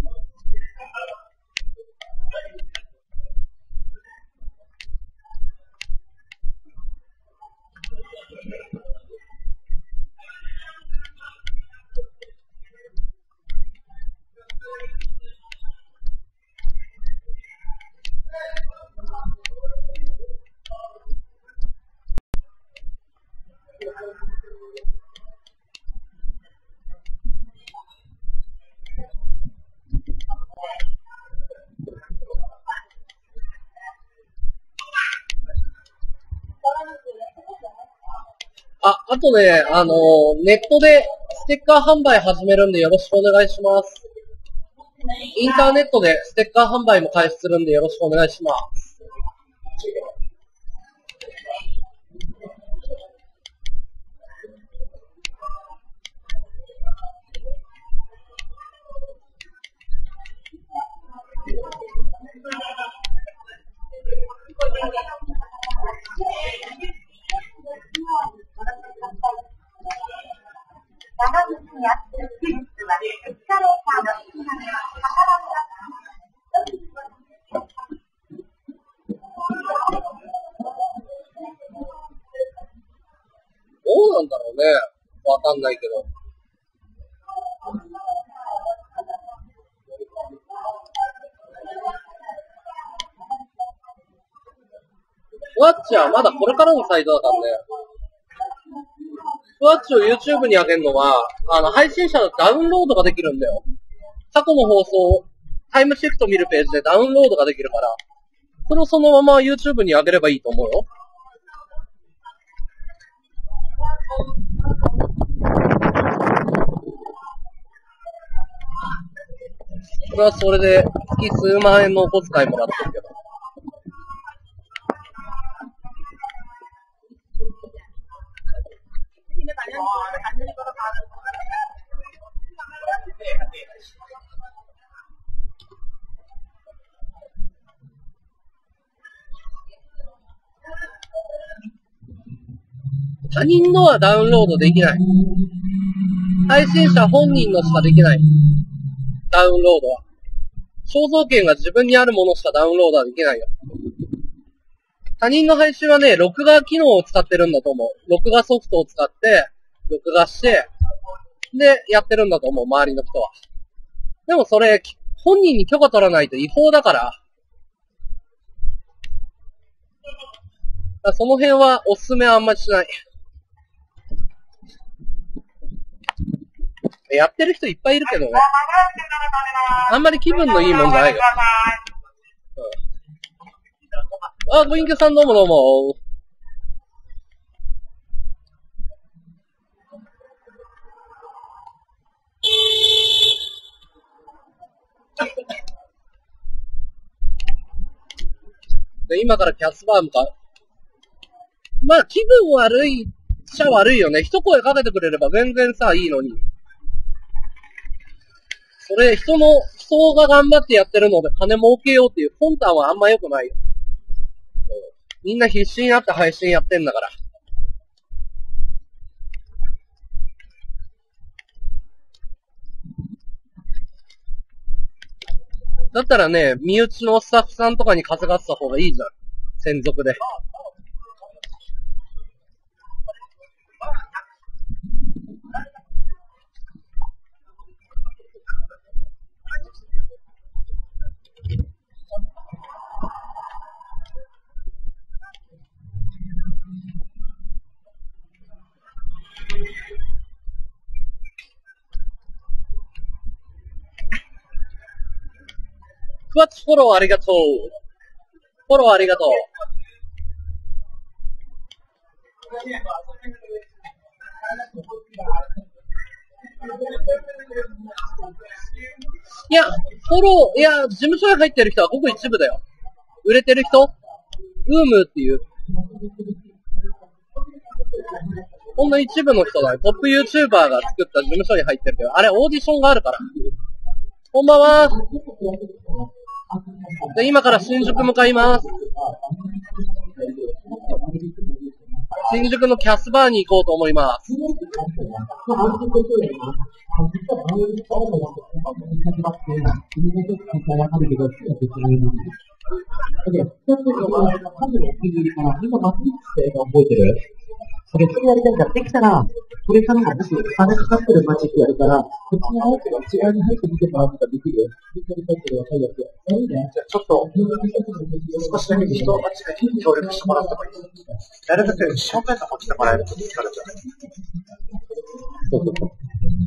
あ、あとね、あのー、ネットでステッカー販売始めるんでよろしくお願いします。インターネットでステッカー販売も開始するんでよろしくお願いします。どうなんだろうね。わかんないけど。 ふわっちはまだこれからのサイトだからね。ふわっちを YouTube に上げるのは、あの、配信者のダウンロードができるんだよ。過去の放送、タイムシフト見るページでダウンロードができるから、それをそのまま YouTube に上げればいいと思うよ。これはそれで月数万円のお小遣いもらってるけど。他人のはダウンロードできない。配信者本人のしかできない。ダウンロードは。肖像権が自分にあるものしかダウンロードはできないよ。他人の配信はね、録画機能を使ってるんだと思う。録画ソフトを使って、録画して、で、やってるんだと思う、周りの人は。でもそれ、本人に許可取らないと違法だから、だからその辺はおすすめはあんまりしない。やってる人いっぱいいるけどね。あんまり気分のいいもんじゃないよ。うん、あ、ご隠居さんどうもどうも。で、今からキャスバームか。まあ、気分悪いっちゃ悪いよね。一声かけてくれれば全然さ、いいのに。それ、人の、人が頑張ってやってるので金儲けようっていう魂胆はあんま良くないよ。みんな必死になって配信やってんだから。だったらね、身内のスタッフさんとかに稼がせた方がいいじゃん。専属で。ふわっちフォローありがとう。フォローありがとう。いや、フォロー、いや、事務所に入ってる人はごく一部だよ。売れてる人ウームっていう。ほんの一部の人だよ。トップ YouTuber が作った事務所に入ってるけど、あれオーディションがあるから。こんばんは。で、今から新宿向かいます。新宿のキャスバーに行こうと思います。 それそれやりたいんだ。できたら、これからももし金かかってるマジックやるから、こっちのやつが違いに入ってみてもらうことができるよ。できるやつが若いやつ。いいね。じゃあちょっと、少しだけ人たちに協力してもらってもいいですか。なるべく正面の方来てもらえると助かるじゃないですか。そうそうそう。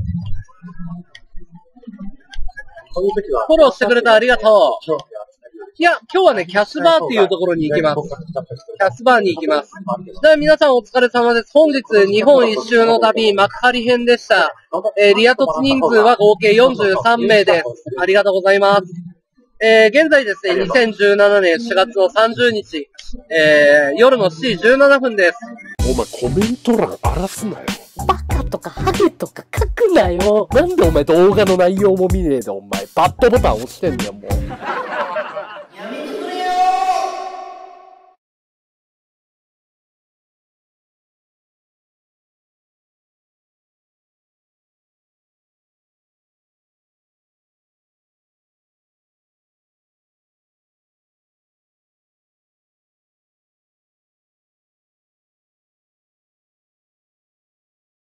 そういう時は。 フォローしてくれてありがとう。いや、今日はね、キャスバーっていうところに行きます。キャスバーに行きます。じゃあ皆さんお疲れ様です。本日、日本一周の旅、幕張編でした。えー、リア突人数は合計よんじゅうさんめいです。ありがとうございます。えー、現在ですね、にせんじゅうななねんしがつのさんじゅうにち、えー、夜のしちじじゅうななふんです。 お前コメント欄荒らすなよ。 バカとかハゲとか書くなよ。 なんでお前動画の内容も見ねえでお前バッドボタン押してんだよもう。